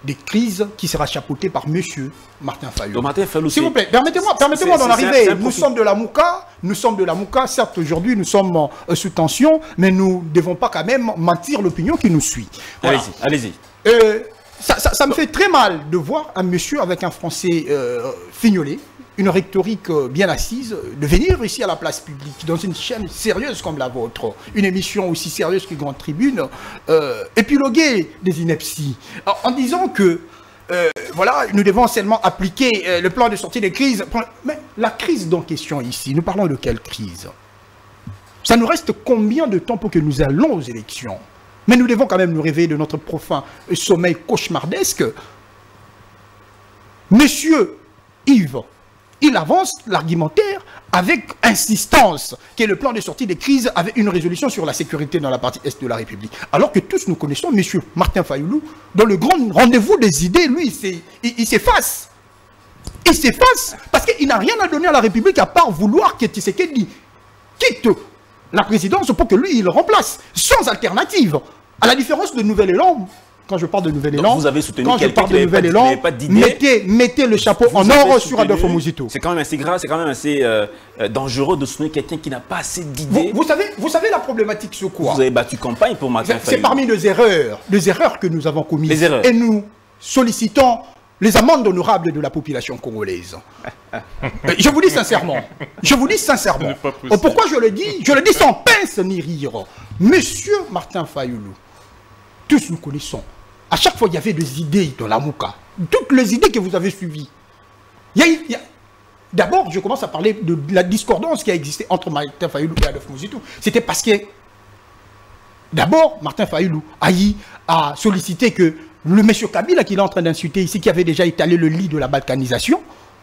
des crises qui sera chapeauté par monsieur Martin Fayulu. Martin Fayulu, s'il vous plaît, permettez-moi permettez d'en arriver. Nous sommes de la Mouka, nous sommes de la Mouka, certes aujourd'hui nous sommes euh, sous tension, mais nous ne devons pas quand même mentir l'opinion qui nous suit. Voilà. Allez-y, allez-y. Euh, ça, ça, ça me fait très mal de voir un monsieur avec un français euh, fignolé, une rhétorique euh, bien assise, de venir ici à la place publique, dans une chaîne sérieuse comme la vôtre, une émission aussi sérieuse que Grande Tribune, euh, épiloguer des inepties, en, en disant que, euh, voilà, nous devons seulement appliquer euh, le plan de sortie des crises. Mais la crise en question ici, nous parlons de quelle crise? Ça nous reste combien de temps pour que nous allons aux élections? Mais nous devons quand même nous réveiller de notre profond sommeil cauchemardesque. Monsieur Yves, il avance l'argumentaire avec insistance que le plan de sortie des crises avait une résolution sur la sécurité dans la partie est de la République. Alors que tous nous connaissons monsieur Martin Fayulu, dans le grand rendez-vous des idées, lui, il s'efface. Il s'efface parce qu'il n'a rien à donner à la République à part vouloir que Tshisekedi quitte la présidence pour que lui, il le remplace, sans alternative. À la différence de Nouvel Élan, quand je parle de Nouvel Élan, vous avez soutenu quand je parle de Nouvel Élan, mettez, mettez le chapeau vous en or sur Adolphe Muzito. C'est quand même assez grave, c'est quand même assez euh, dangereux de soutenir quelqu'un qui n'a pas assez d'idées. Vous, vous, savez, vous savez la problématique, c'est quoi? Vous avez battu campagne pour Martin Fayulu. C'est parmi les erreurs, les erreurs que nous avons commises. Les erreurs. Et nous sollicitons les amendes honorables de la population congolaise. Je vous dis sincèrement, je vous dis sincèrement. Pourquoi je le dis? Je le dis sans pince ni rire. Monsieur Martin Fayulu, tous nous connaissons. À chaque fois, il y avait des idées dans la Mouka. Toutes les idées que vous avez suivies. Il y a, il y a... D'abord, je commence à parler de la discordance qui a existé entre Martin Fayulu et Adolphe Muzito. C'était parce que, d'abord, Martin Fayulu a, a sollicité que le monsieur Kabila qu'il est en train d'insulter ici, qui avait déjà étalé le lit de la balkanisation,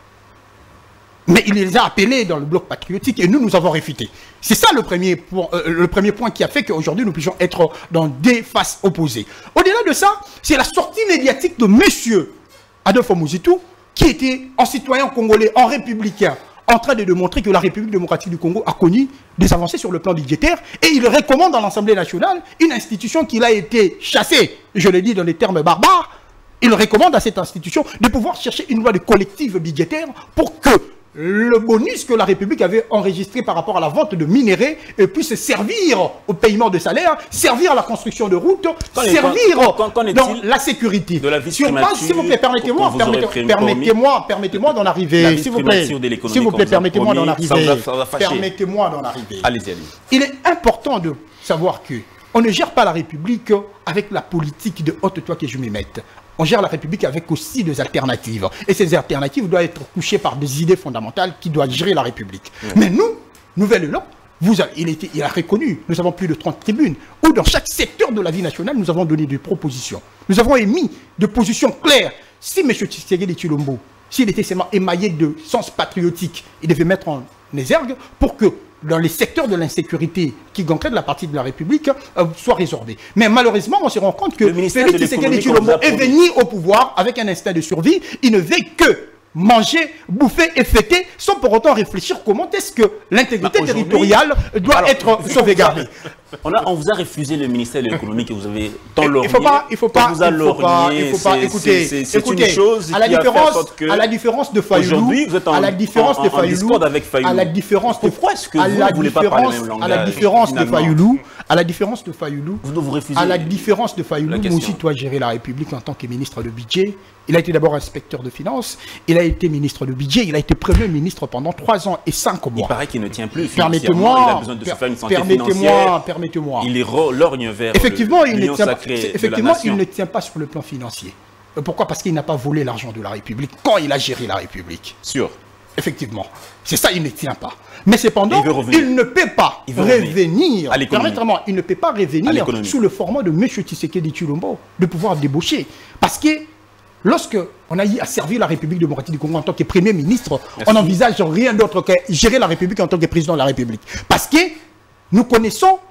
mais il les a appelés dans le bloc patriotique et nous, nous avons réfuté. C'est ça le premier point, euh, le premier point qui a fait qu'aujourd'hui, nous puissions être dans des faces opposées. Au-delà de ça, c'est la sortie médiatique de monsieur Adolphe Muzito, qui était en citoyen congolais, en républicain, en train de démontrer que la République démocratique du Congo a connu des avancées sur le plan budgétaire et il recommande à l'Assemblée nationale une institution qui a été chassée, je le dis dans des termes barbares, il recommande à cette institution de pouvoir chercher une loi de collective budgétaire pour que le bonus que la République avait enregistré par rapport à la vente de minerais puisse servir au paiement de salaire, servir à la construction de routes, quand servir quand, quand, quand dans la sécurité. De la vie S'il vous plaît, permettez-moi permettez-moi, permettez-moi d'en arriver. S'il vous plaît, s'il vous plaît, permettez-moi d'en arriver. Permettez-moi d'en arriver. Allez-y, allez-y. Il est important de savoir que on ne gère pas la République avec la politique de haute toi que je m'y mette. On gère la République avec aussi des alternatives. Et ces alternatives doivent être couchées par des idées fondamentales qui doivent gérer la République. Mmh. Mais nous, Nouvel Élan, vous avez, il, était, il a reconnu, nous avons plus de trente tribunes, où dans chaque secteur de la vie nationale, nous avons donné des propositions. Nous avons émis des positions claires. Si M. Tshisekedi Tshilombo, s'il était seulement émaillé de sens patriotique, il devait mettre en exergue pour que dans les secteurs de l'insécurité qui gangrènent la partie de la République, euh, soit résorbé. Mais malheureusement, on se rend compte que Félix Tshisekedi Tshilombo est venu au pouvoir avec un instinct de survie. Il ne veut que manger, bouffer et fêter sans pour autant réfléchir comment est-ce que l'intégrité bah, territoriale doit alors, être sauvegardée. On, a, on vous a refusé le ministère de l'économie que vous avez tant lorgné. Il faut pas, il faut pas, vous a il faut pas, il faut pas, écoutez, c'est une chose à la qui différence, a fait sorte que à la différence de Fayulu, aujourd'hui vous êtes en, à la différence en, de en, Fayulu, en avec Fayulu. à la différence de, pourquoi est-ce que à vous la ne voulez pas parler le même langage? À la différence de finalement. Fayulu, à la différence de Fayulu, vous vous refusez. À la différence de Fayulu, moi aussi dois gérer la République en tant que ministre de budget. Il a été d'abord inspecteur de finances, il a été ministre de budget, il a été premier ministre pendant trois ans et cinq mois. Il paraît qu'il ne tient plus. Permettez-moi, il a besoin de se faire une santé permettez-moi, financière. permettez-moi. Il est lorgne vers effectivement, il ne tient, sacrée effectivement, de la il ne tient pas sur le plan financier. Pourquoi? Parce qu'il n'a pas volé l'argent de la République quand il a géré la République. Sûr. Effectivement. C'est ça, il ne tient pas. Mais cependant, il, il ne peut pas revenir, permettez-moi, il ne peut pas revenir sous le format de M. Tshisekedi Tshilombo, de pouvoir débaucher. Parce que lorsque on a eu à servir la République démocratique du Congo en tant que Premier ministre, merci, on n'envisage rien d'autre que gérer la République en tant que président de la République. Parce que nous connaissons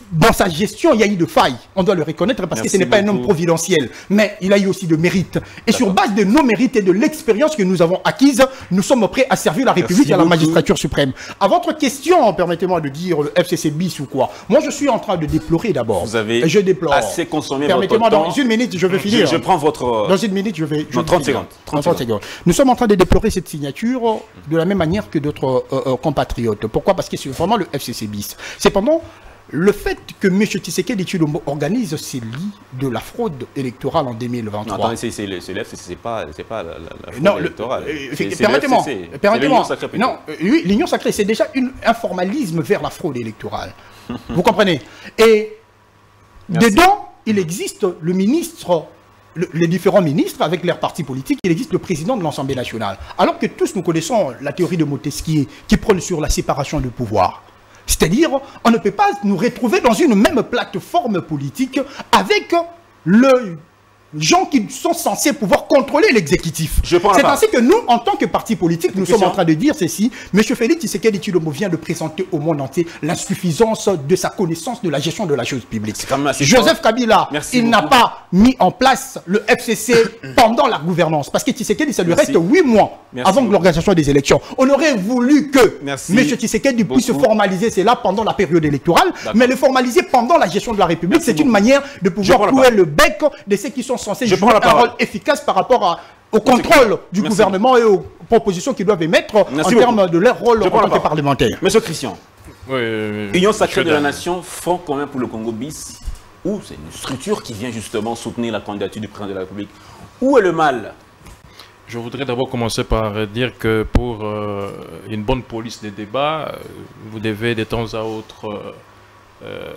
dans sa gestion, il y a eu de failles. On doit le reconnaître parce Merci que ce n'est pas beaucoup. un homme providentiel. Mais il a eu aussi de mérite. Et sur base de nos mérites et de l'expérience que nous avons acquise, nous sommes prêts à servir la République Merci et à la beaucoup. magistrature suprême. À votre question, permettez-moi de dire le F C C bis ou quoi. Moi, je suis en train de déplorer d'abord. Vous avez Et je déplore. assez consommé votre Permettez-moi, temps. dans une minute, je vais finir. Je, je prends votre... Dans une minute, je vais... Je Non, vais trente finir. secondes, Dans trente secondes. Nous sommes en train de déplorer cette signature de la même manière que d'autres euh, euh, compatriotes. Pourquoi? Parce que c'est vraiment le F C C bis. Cependant, le fait que M. Tshisekedi Tshilombo organise ces lits de la fraude électorale en deux mille vingt-trois. Non, attendez, c'est c'est le c'est le F C C, c'est pas, c'est pas la, la, la fraude Non, le- électorale. euh, C'est- c'est le permettez-moi, F C C. C'est permettez-moi. l'Union sacrée, plutôt. Non, euh, oui, l'union sacrée, c'est déjà une, un formalisme vers la fraude électorale. Vous comprenez? Et Merci. dedans, il existe le ministre, le- les différents ministres avec leurs partis politiques, il existe le président de l'Assemblée nationale. Alors que tous nous connaissons la théorie de Montesquieu qui prône sur la séparation du pouvoir. C'est-à-dire, on ne peut pas nous retrouver dans une même plateforme politique avec le gens qui sont censés pouvoir contrôler l'exécutif. Je prends la C'est parole. ainsi que nous, en tant que parti politique, nous question. sommes en train de dire ceci. M. Félix Tshisekedi Tshilombo vient de présenter au monde entier l'insuffisance de sa connaissance de la gestion de la chose publique. quand même assez Joseph fort. Kabila, Merci il n'a beaucoup. pas mis en place le F C C pendant la gouvernance. Parce que Tshisekedi, ça lui Merci. reste huit mois Merci avant beaucoup. l'organisation des élections. On aurait voulu que Merci M. Tshisekedi puisse beaucoup. formaliser cela pendant la période électorale, mais le formaliser pendant la gestion de la République, Merci c'est une beaucoup. manière de prends pouvoir la clouer parole. le bec de ceux qui sont censés Je jouer prends la un parole. rôle efficace par rapport à, au contrôle du Merci. gouvernement et aux propositions qu'ils doivent émettre Merci en termes beaucoup. de leur rôle Je en prends la tant que parole. parlementaire. Monsieur Christian, Oui, oui, oui. Union sacrée Je de la suis nation, Front commun pour le Congo bis, ou c'est une structure qui vient justement soutenir la candidature du président de la République. Où est le mal? Je voudrais d'abord commencer par dire que pour euh, une bonne police des débats, euh, vous devez de temps à autre euh, euh,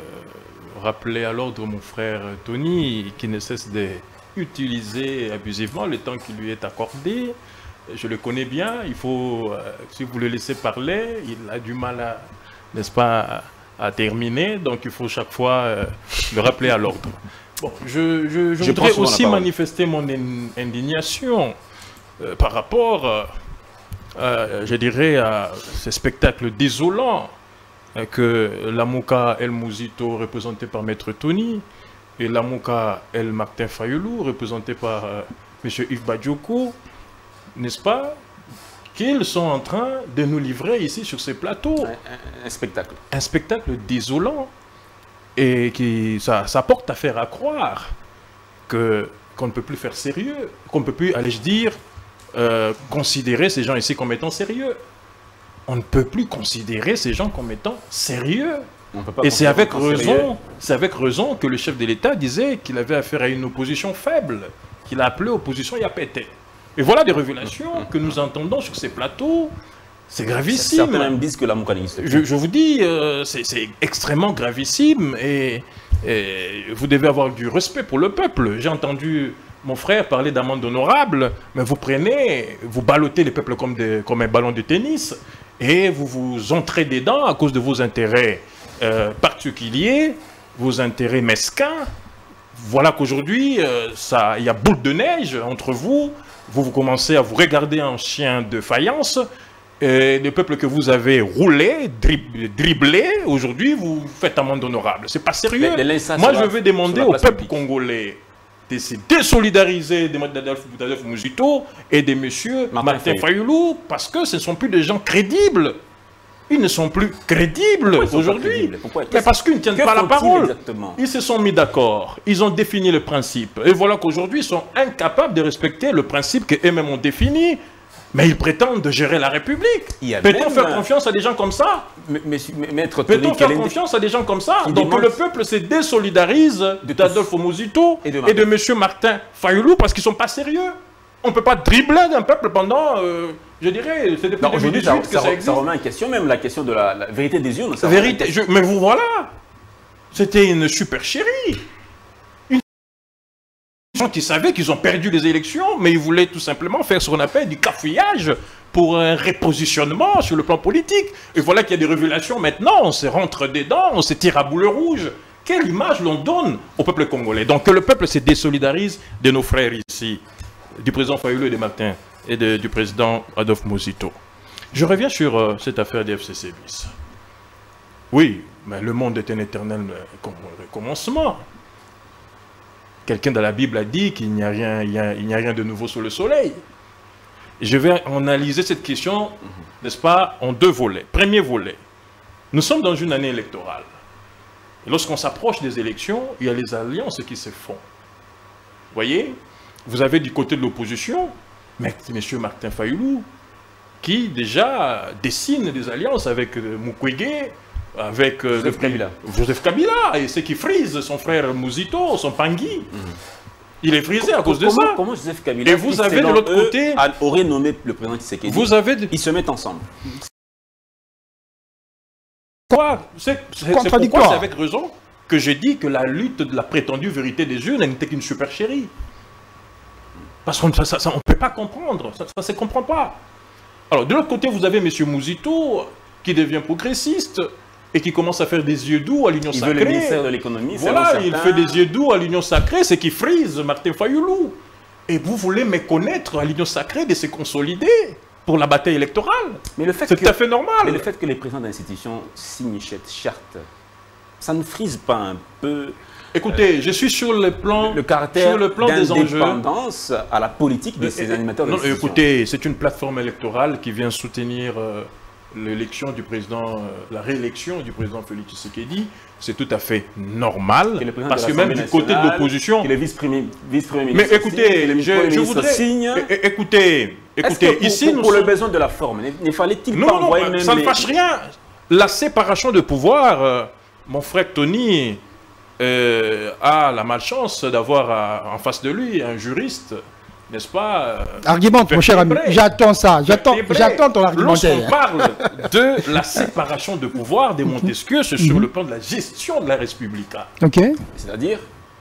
rappeler à l'ordre mon frère Tony, qui ne cesse d'utiliser abusivement le temps qui lui est accordé. Je le connais bien, il faut, euh, si vous le laissez parler, il a du mal à, n'est-ce pas, à, à terminer, donc il faut chaque fois euh, le rappeler à l'ordre. Bon, je, je, je Je prends voudrais souvent la aussi parole. manifester mon in- indignation euh, par rapport, euh, euh, je dirais, à ces spectacles désolants euh, que l'Amouka El Mouzito, représenté par Maître Tony, et l'Amouka El Martin Fayoulou, représenté par euh, M. Yves Badjoko, n'est-ce pas, qu'ils sont en train de nous livrer ici sur ces plateaux. Un, un- un spectacle. Un spectacle désolant et qui ça, ça porte à faire à croire que qu'on ne peut plus faire sérieux, qu'on ne peut plus, allais-je dire, euh, considérer ces gens ici comme étant sérieux. On ne peut plus considérer ces gens comme étant sérieux. On peut pas Et c'est considérer avec comme sérieux. raison, c'est avec raison que le chef de l'État disait qu'il avait affaire à une opposition faible, qu'il a appelée opposition Yapete. Et voilà des révélations que nous entendons sur ces plateaux. C'est gravissime. Certains même disent que la Mouka n'existe plus. Je, je vous dis, euh, c'est c'est extrêmement gravissime et, et vous devez avoir du respect pour le peuple. J'ai entendu mon frère parler d'amende honorable, mais vous prenez, vous ballottez les peuples comme, des, comme un ballon de tennis et vous vous entrez dedans à cause de vos intérêts euh, particuliers, vos intérêts mesquins. Voilà qu'aujourd'hui, euh, ça, il y a boule de neige entre vous. Vous, vous commencez à vous regarder en chien de faïence. Et les peuples que vous avez roulés, drib- dribblés, aujourd'hui, vous faites amende honorable. C'est pas sérieux. Mais- mais là, ça Moi, sur je la- vais demander sur la au place peuple publique. congolais de se désolidariser des d'Adolphe Mouzito et des messieurs Martin Martin Fayoulou. Fayoulou, parce que ce ne sont plus des gens crédibles. Ils ne sont plus crédibles Pourquoi ils sont pas aujourd'hui. crédibles Pourquoi Mais parce qu'ils ne tiennent Que pas la font-ils parole. exactement Ils se sont mis d'accord. Ils ont défini le principe. Et voilà qu'aujourd'hui, ils sont incapables de respecter le principe qu'eux-mêmes ont défini. Mais ils prétendent de gérer la République. Il y a Peut-on même faire un- confiance à des gens comme ça? Mais- mais- mais- Maître Tony, Peut-on quel faire est- confiance à des gens comme ça? qui Donc demandent- le peuple se désolidarise De d'Adolphe Mouzito Et et de de, Martin. M. Martin Fayoulou parce qu'ils ne sont pas sérieux. On ne peut pas dribbler d'un peuple pendant, euh, je dirais, c'est depuis Non, aujourd'hui, ça, deux mille dix-huit que ça- ça ça existe. remet en question même la question de la, la vérité des urnes. ça Vérité, remet en je- mais vous voilà. C'était une super chérie. Une gens qui savaient qu'ils ont perdu les élections, mais ils voulaient tout simplement faire ce qu'on appelle du cafouillage pour un repositionnement sur le plan politique. Et voilà qu'il y a des révélations maintenant, on se rentre dedans, on se tire à boulet rouge. Quelle image l'on donne au peuple congolais? Donc que le peuple se désolidarise de nos frères ici, du président Fayoulou et de Martin, et de- du président Adolphe Mouzito. Je reviens sur euh, cette affaire des F C C bis. Oui, mais le monde est un éternel recommencement. Quelqu'un dans la Bible a dit qu'il n'y a rien, il y a, il n'y a rien de nouveau sous le soleil. Je vais analyser cette question, n'est-ce pas, en deux volets. Premier volet, nous sommes dans une année électorale. Et lorsqu'on s'approche des élections, il y a les alliances qui se font. Vous voyez, vous avez du côté de l'opposition, M. Martin Fayulu, qui déjà dessine des alliances avec euh, Mukwege, avec euh, Joseph Kabila. Joseph Kabila, et c'est qui frise son frère Mouzito, son Pangui. Mm. Il est frisé à cause de comment, ça. Comment Joseph Kabila, et vous avez de l'autre côté, aurait nommé le président Tshisekedi, vous avez de... ils se mettent ensemble. Quoi? C'est pourquoi c'est avec raison que j'ai dit que la lutte de la prétendue vérité des urnes n'était qu'une supercherie. Parce qu'on ne peut pas comprendre, ça ne se comprend pas. Alors, de l'autre côté, vous avez M. Mouzito, qui devient progressiste, et qui commence à faire des yeux doux à l'Union Sacrée. Il veut le ministère de l'économie, voilà, il fait des yeux doux à l'Union Sacrée, c'est qui frise Martin Fayulu. Et vous voulez méconnaître à l'Union Sacrée de se consolider pour la bataille électorale. C'est tout à fait normal. Mais le fait que les présidents d'institutions signent cette charte, ça ne frise pas un peu... Écoutez, euh, je suis sur le plan, le caractère sur le plan des enjeux. D'indépendance à la politique de ces animateurs non, écoutez, c'est une plateforme électorale qui vient soutenir euh, l'élection du président, euh, la réélection du président Félix Tshisekedi. C'est tout à fait normal, parce que même du côté de l'opposition... le vice-premier vice ministre... Mais écoutez, signe, je, je voudrais... Signe. Écoutez, écoutez, pour, ici... Pour, nous pour sommes... le besoin de la forme, ne fallait-il pas non, envoyer non, même ça les... ne fâche rien. La séparation de pouvoir, euh, mon frère Tony... Euh, a la malchance d'avoir en face de lui un juriste, n'est-ce pas? euh, Argumente, mon cher ami. J'attends ça. J'attends ton argumentaire. Lorsqu'on parle de la séparation de pouvoir des Montesquieu, c'est sur le plan de la gestion de la Respublica. Ok. C'est-à-dire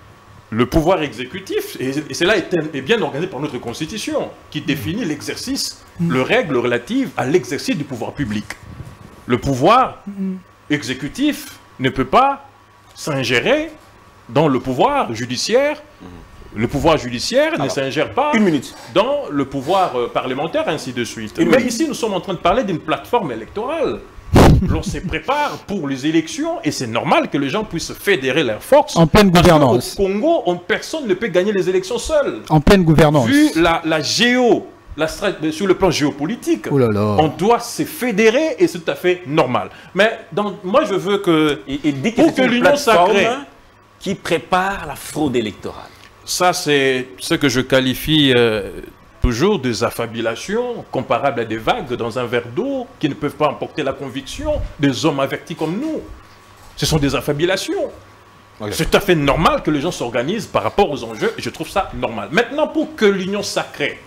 le pouvoir exécutif, et, et cela est, est bien organisé par notre Constitution, qui définit l'exercice, mm. le règle relative à l'exercice du pouvoir public. Le pouvoir mm. exécutif ne peut pas s'ingérer dans le pouvoir judiciaire. Mmh. Le pouvoir judiciaire Alors, ne s'ingère pas une minute. dans le pouvoir euh, parlementaire, ainsi de suite. Une Mais minute. Ici, nous sommes en train de parler d'une plateforme électorale. L'on se prépare pour les élections et c'est normal que les gens puissent fédérer leurs forces. En pleine gouvernance. Au Congo, on, personne ne peut gagner les élections seul. En pleine gouvernance. Vu la, la géo... La sur le plan géopolitique, oh là là. on doit se fédérer et c'est tout à fait normal. Mais dans, moi, je veux que, il, il dit que pour que l'Union sacrée qui prépare la fraude électorale. Ça, c'est ce que je qualifie euh, toujours des affabilations comparables à des vagues dans un verre d'eau qui ne peuvent pas emporter la conviction des hommes avertis comme nous. Ce sont des affabilations. Okay. C'est tout à fait normal que les gens s'organisent par rapport aux enjeux et je trouve ça normal. Maintenant, pour que l'Union sacrée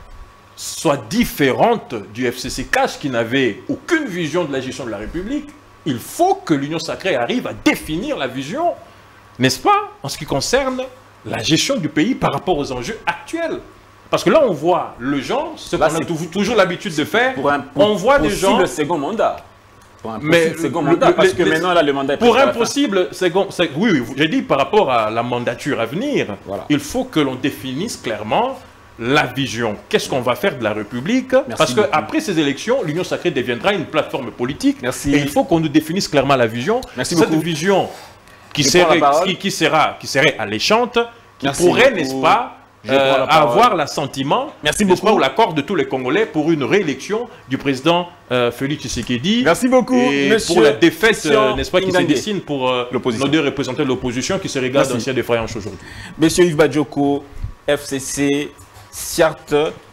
soit différente du F C C Cash qui n'avait aucune vision de la gestion de la République, il faut que l'Union sacrée arrive à définir la vision, n'est-ce pas, en ce qui concerne la gestion du pays par rapport aux enjeux actuels. Parce que là, on voit le genre, ce qu'on a toujours l'habitude de faire, pour un, pour, on voit des gens... le second mandat. Pour un mais second le, mandat, le, parce le, que le, maintenant, là, le mandat est pour un possible second... Oui, oui, j'ai dit par rapport à la mandature à venir, voilà. Il faut que l'on définisse clairement la vision. Qu'est-ce qu'on va faire de la République? Merci Parce qu'après ces élections, l'Union sacrée deviendra une plateforme politique. Merci. Et il faut qu'on nous définisse clairement la vision. Merci Cette beaucoup. vision qui serait, qui, qui, sera, qui serait alléchante, qui Merci pourrait, n'est-ce pas, euh, la avoir l'assentiment, Merci beaucoup, ou l'accord de tous les Congolais pour une réélection du président euh, Félix Tshisekedi. Merci beaucoup, et monsieur pour la défaite, euh, n'est-ce pas, qui se dessine pour euh, nos deux représentants de l'opposition qui se regardent d'anciens défaillances aujourd'hui. Monsieur Yves Badjoko, F C C, charte,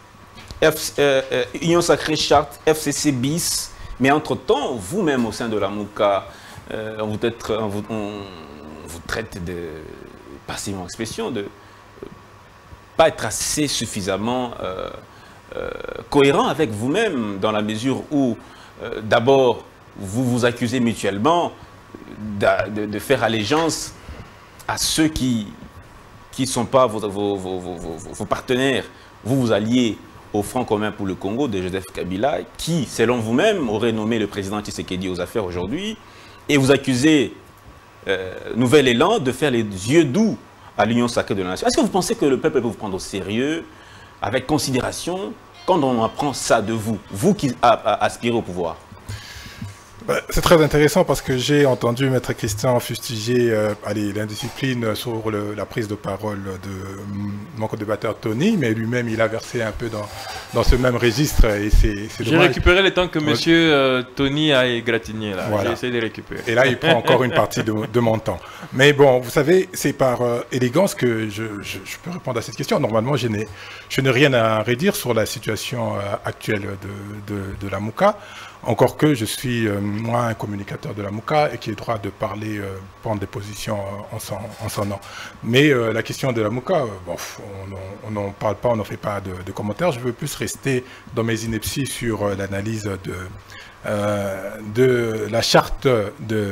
F, euh, euh, Union Sacrée Charte, F C C bis, mais entre-temps, vous-même au sein de la Mouka, euh, on, vous traite, on, vous, on vous traite de, passez-moi l'expression, de euh, pas être assez suffisamment euh, euh, cohérent avec vous-même, dans la mesure où, euh, d'abord, vous vous accusez mutuellement de, de, de faire allégeance à ceux qui qui ne sont pas vos, vos, vos, vos, vos partenaires. Vous vous alliez au Front commun pour le Congo de Joseph Kabila, qui, selon vous-même, aurait nommé le président Tshisekedi aux affaires aujourd'hui, et vous accusez euh, Nouvel Élan de faire les yeux doux à l'Union sacrée de la nation. Est-ce que vous pensez que le peuple peut vous prendre au sérieux, avec considération, quand on apprend ça de vous, vous qui a, a, aspirez au pouvoir? Bah, c'est très intéressant parce que j'ai entendu Maître Christian fustiger euh, allez, l'indiscipline sur le, la prise de parole de mon co-débatteur Tony, mais lui-même il a versé un peu dans, dans ce même registre et c'est dommage. J'ai récupéré le temps que ouais. monsieur euh, Tony a égratigné là, voilà. J'ai essayé de récupérer. Et là il prend encore une partie de, de mon temps. Mais bon, vous savez, c'est par euh, élégance que je, je, je peux répondre à cette question. Normalement, je n'ai je n'ai rien à redire sur la situation euh, actuelle de, de, de la Mouka. Encore que je suis, euh, moi, un communicateur de la Mouka et qui ai le droit de parler, euh, prendre des positions euh, en, son, en son nom. Mais euh, la question de la Mouka, euh, bon, on n'en parle pas, on n'en fait pas de, de commentaires. Je veux plus rester dans mes inepties sur euh, l'analyse de, euh, de la charte de,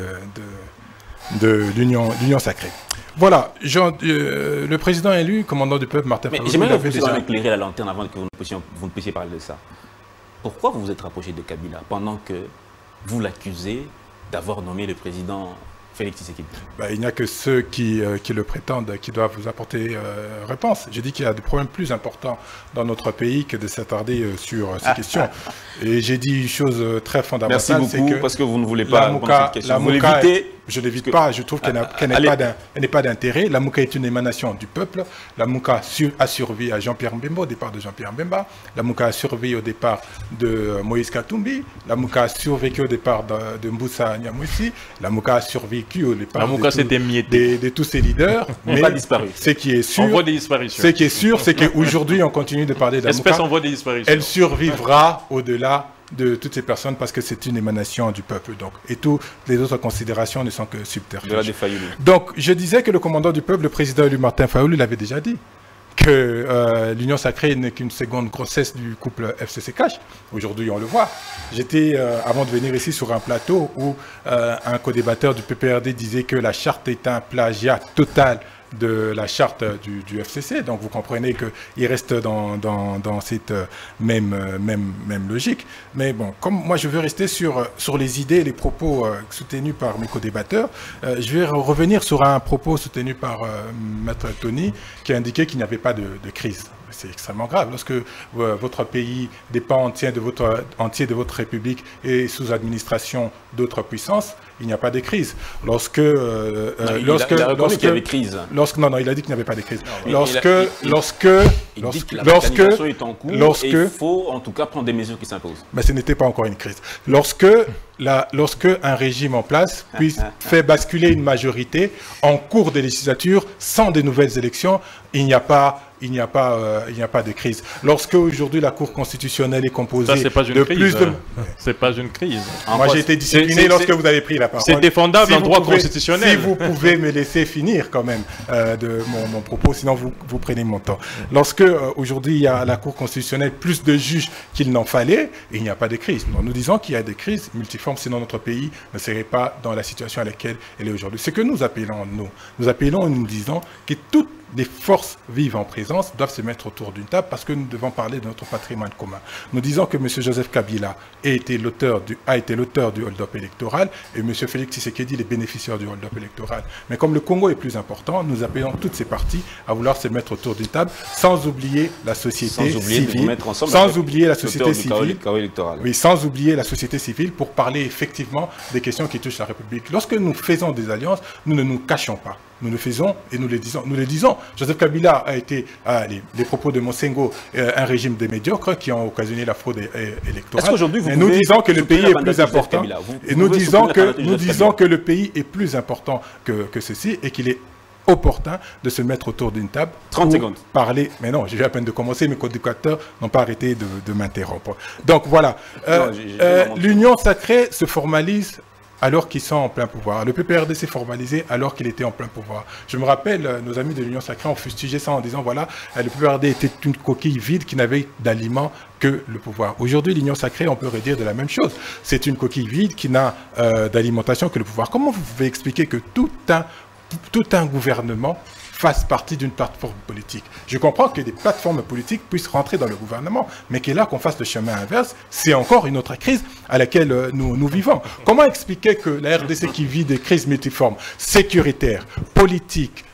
de, de l'Union sacrée. Voilà, Jean, euh, le président élu, commandant du peuple, Martin Fayulu. J'aimerais que vous puissiez éclairer la lanterne avant que vous ne puissiez, vous ne puissiez parler de ça. Pourquoi vous vous êtes rapproché de Kabila pendant que vous l'accusez d'avoir nommé le président Félix Tshisekedi? Ben, il n'y a que ceux qui, euh, qui le prétendent qui doivent vous apporter euh, réponse. J'ai dit qu'il y a des problèmes plus importants dans notre pays que de s'attarder euh, sur euh, ces ah, questions. Ah. Et j'ai dit une chose euh, très fondamentale. Merci beaucoup, que parce que vous ne voulez pas répondre à cette question. Vous l'évitez. Je ne l'évite pas, je trouve qu'elle n'est pas d'intérêt. La Mouka est une émanation du peuple. La Mouka a survécu à Jean-Pierre Mbemba, au départ de Jean-Pierre Mbemba. La Mouka a survécu au départ de Moïse Katumbi. La Mouka a survécu au départ de, de Mboussa Nyamwisi. La Mouka a survécu au départ la Mouka de, tout, de, de tous ces leaders. Mais pas disparu. Ce qui est sûr, on voit des disparitions. Ce qui est sûr, c'est qu'aujourd'hui, on continue de parler de la Mouka. On voit des disparitions. Elle survivra au-delà de toutes ces personnes parce que c'est une émanation du peuple. Donc, et toutes les autres considérations ne sont que subterfuges. Donc, je disais que le commandant du peuple, le président élu Martin Fayulu, l'avait déjà dit, que euh, l'Union sacrée n'est qu'une seconde grossesse du couple F C C Cash. Aujourd'hui, on le voit. J'étais, euh, avant de venir ici, sur un plateau où euh, un co-débatteur du P P R D disait que la charte est un plagiat total de la charte du, du F C C. Donc vous comprenez qu'il reste dans, dans, dans cette même, même, même logique. Mais bon, comme moi je veux rester sur, sur les idées et les propos euh, soutenus par mes co-débatteurs, euh, je vais revenir sur un propos soutenu par euh, Maître Tony qui a indiqué qu'il n'y avait pas de, de crise. C'est extrêmement grave. Lorsque euh, votre pays dépend entier de votre, entier de votre République et sous administration d'autres puissances, il n'y a pas de crise. Lorsque, euh, non, il lorsque, a, il a lorsque, qu'il y avait crise. Lorsque, non, non, il a dit qu'il n'y avait pas de crise. Non, lorsque, il a, il, lorsque, il lorsque, dit que la lorsque, est en cours lorsque, et il faut en tout cas prendre des mesures qui s'imposent. Mais ce n'était pas encore une crise. Lorsque, la, lorsque un régime en place puisse faire basculer une majorité en cours de législature sans de nouvelles élections, il n'y a pas il n'y a pas, euh, il n'y a pas de crise. Lorsque aujourd'hui la Cour constitutionnelle est composée ça, pas une de crise, plus de... C'est pas une crise. Moi j'ai été discipliné lorsque vous avez pris la parole. C'est défendable si en droit pouvez, constitutionnel. Si vous pouvez me laisser finir quand même euh, de mon, mon propos, sinon vous, vous prenez mon temps. Lorsque euh, aujourd'hui il y a à la Cour constitutionnelle plus de juges qu'il n'en fallait, il n'y a pas de crise. Donc, nous disons qu'il y a des crises multiformes, sinon notre pays ne serait pas dans la situation à laquelle elle est aujourd'hui. Ce que nous appelons, nous, nous appelons et nous disons que toutes les forces vives en présence doivent se mettre autour d'une table parce que nous devons parler de notre patrimoine commun. Nous disons que M. Joseph Kabila a été l'auteur du, a été l'auteur du hold-up électoral et M. Félix Tshisekedi les bénéficiaires du hold-up électoral. Mais comme le Congo est plus important, nous appelons toutes ces parties à vouloir se mettre autour d'une table sans oublier la société sans oublier civile, de vous mettre ensemble sans oublier la société civile, électoral. Oui, sans oublier la société civile pour parler effectivement des questions qui touchent la République. Lorsque nous faisons des alliances, nous ne nous cachons pas. Nous le faisons et nous le disons. Nous le disons. Joseph Kabila a été, ah, les, les propos de Monsengo, euh, un régime de médiocres qui ont occasionné la fraude é électorale. Qu'aujourd'hui vous et nous disons que le pays est plus important. Vous, et nous disons que nous disons que le pays est plus important que, que ceci et qu'il est opportun de se mettre autour d'une table trente secondes. Parler. Mais non, j'ai à peine de commencer, mes co-éducateurs n'ont pas arrêté de, de m'interrompre. Donc voilà, euh, euh, l'union sacrée se formalise alors qu'ils sont en plein pouvoir. Le P P R D s'est formalisé alors qu'il était en plein pouvoir. Je me rappelle, nos amis de l'Union sacrée ont fustigé ça en disant, voilà, le P P R D était une coquille vide qui n'avait d'aliments que le pouvoir. Aujourd'hui, l'Union sacrée, on peut redire de la même chose. C'est une coquille vide qui n'a euh, d'alimentation que le pouvoir. Comment vous pouvez expliquer que tout un, tout un gouvernement fasse partie d'une plateforme politique? Je comprends que des plateformes politiques puissent rentrer dans le gouvernement, mais que là, qu'on fasse le chemin inverse, c'est encore une autre crise à laquelle euh, nous, nous vivons. Comment expliquer que la R D C qui vit des crises multiformes, sécuritaires, politiques,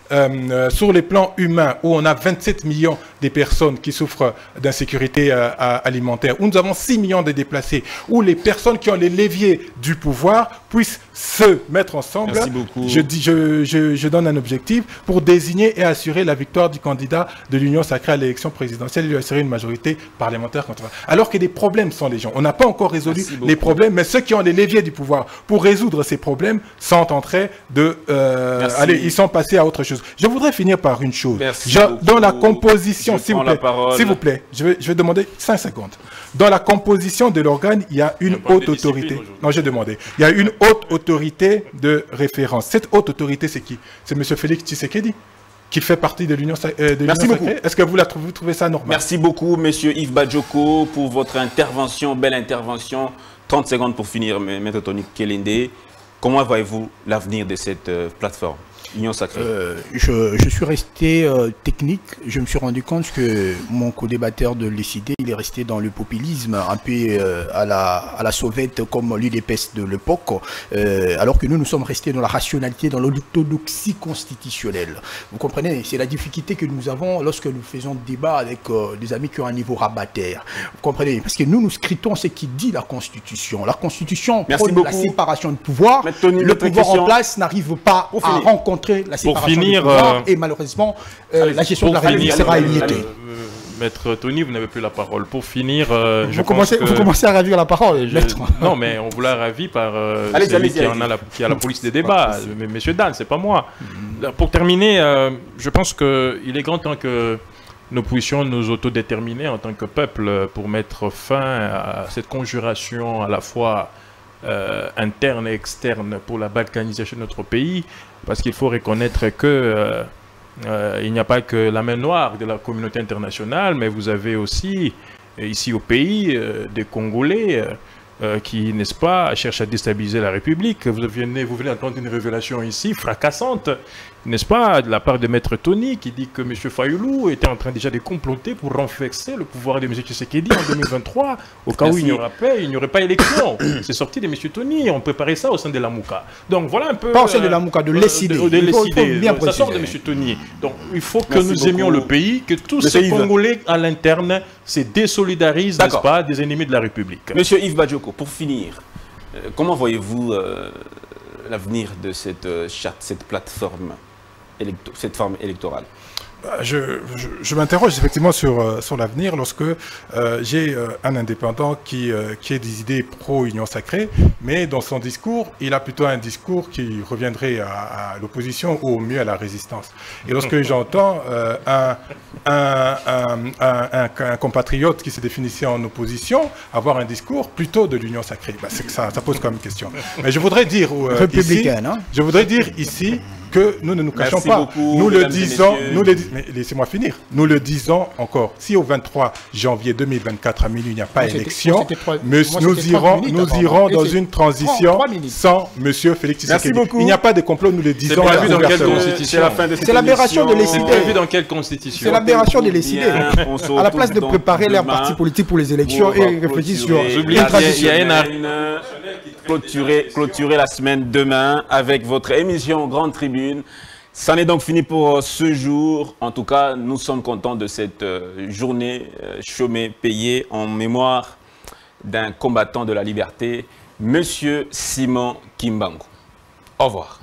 euh, sur les plans humains, où on a vingt-sept millions de personnes qui souffrent d'insécurité euh, alimentaire, où nous avons six millions de déplacés, où les personnes qui ont les leviers du pouvoir puissent se mettre ensemble. Merci beaucoup. Je, dis, je, je, je donne un objectif pour désigner et assurer la victoire du candidat de l'Union sacrée à l'élection présidentielle et lui assurer une majorité parlementaire contre. Alors que des problèmes sont les gens. On n'a pas encore résolu les problèmes, mais ceux qui ont les leviers du pouvoir pour résoudre ces problèmes sont en train de... Euh, allez, ils sont passés à autre chose. Je voudrais finir par une chose. Je, dans la composition, s'il vous plaît, s'il vous plaît, je vais, je vais demander cinq secondes. Dans la composition de l'organe, il y a une haute autorité. Non, j'ai demandé. Il y a une haute autorité de référence. Cette haute autorité, c'est qui? C'est M. Félix Tshisekedi, qui fait partie de l'Union euh, sacrée. Est-ce que vous, la trouvez, vous trouvez ça normal? Merci beaucoup, M. Yves Badioko, pour votre intervention, belle intervention. trente secondes pour finir, M. Tony Kelende. Comment voyez-vous l'avenir de cette euh, plateforme Union sacrée? euh, je, je suis resté euh, technique. Je me suis rendu compte que mon co-débatteur de l'E C D, il est resté dans le populisme, un peu euh, à la, à la sauvette comme l'U D P S de l'époque, euh, alors que nous, nous sommes restés dans la rationalité, dans l'orthodoxie constitutionnelle. Vous comprenez? C'est la difficulté que nous avons lorsque nous faisons débat avec euh, des amis qui ont un niveau rabattaire. Vous comprenez? Parce que nous, nous scrutons ce qui dit la Constitution. La Constitution prône la séparation de pouvoir. Tony, le pouvoir question. en place n'arrive pas à rencontrer la séparation pour finir, des pouvoirs euh, et malheureusement euh, allez, la gestion de la République sera limitée. Euh, Maître Tony, vous n'avez plus la parole. Pour finir, euh, vous, je commencez, pense que vous commencez à ravir la parole, je, maître. Non, mais on vous l'a ravi par euh, allez, celui allez, qui, allez. en a la, qui a la police des débats, mais Monsieur Dan, c'est pas moi. Mm-hmm. Pour terminer, euh, je pense qu'il est grand temps que nous puissions nous autodéterminer en tant que peuple pour mettre fin à cette conjuration à la fois Euh, interne et externe pour la balkanisation de notre pays, parce qu'il faut reconnaître que euh, euh, il n'y a pas que la main noire de la communauté internationale, mais vous avez aussi ici au pays euh, des Congolais euh, euh, qui, n'est-ce pas, cherchent à déstabiliser la République. Vous venez, vous venez d'entendre une révélation ici fracassante, n'est-ce pas, de la part de Maître Tony, qui dit que M. Fayoulou était en train déjà de comploter pour renverser le pouvoir de M. Tshisekedi en deux mille vingt-trois, au cas Merci. où il n'y aura pas, il n'y aurait pas élection. C'est sorti de M. Tony, on préparait ça au sein de la Mouka. Donc voilà un peu... Pas au sein de la Mouka, de l'E C D. De, de l'E C D. bien ça sort de M. Tony. Donc il faut que Merci nous beaucoup. aimions le pays, que tous ces Congolais à l'interne se désolidarisent, n'est-ce pas, des ennemis de la République. Monsieur Yves Badioko, pour finir, euh, comment voyez-vous euh, l'avenir de cette euh, charte, cette plateforme cette forme électorale? Je, je, je m'interroge effectivement sur, euh, sur l'avenir lorsque euh, j'ai euh, un indépendant qui, euh, qui a des idées pro-Union sacrée, mais dans son discours, il a plutôt un discours qui reviendrait à, à l'opposition ou au mieux à la résistance. Et lorsque j'entends euh, un, un, un, un, un, un compatriote qui se définissait en opposition avoir un discours plutôt de l'Union sacrée, bah, c'est que ça, ça pose quand même question. Mais je voudrais dire euh, ici, hein? je voudrais dire ici que nous ne nous cachons Merci pas. beaucoup, nous le disons, messieurs. nous le mais laissez-moi finir. Nous le disons encore. Si au vingt-trois janvier deux mille vingt-quatre à minuit il n'y a pas moi, élection, trois, mais moi, nous irons, nous irons dans une transition trente, trente sans Monsieur Félix Tshisekedi. Il n'y a pas de complot, nous le disons. C'est prévu dans quelle constitution? C'est l'aberration de l'E C D. C'est prévu dans quelle constitution? C'est l'aberration de l'E C D. À la place de préparer leur parti politique pour les élections et réfléchir sur une transition. Il y a une clôturer, clôturer la semaine demain avec votre émission Grande Tribune. C'en est donc fini pour ce jour. En tout cas, nous sommes contents de cette journée chômée, payée en mémoire d'un combattant de la liberté, Monsieur Simon Kimbangu. Au revoir.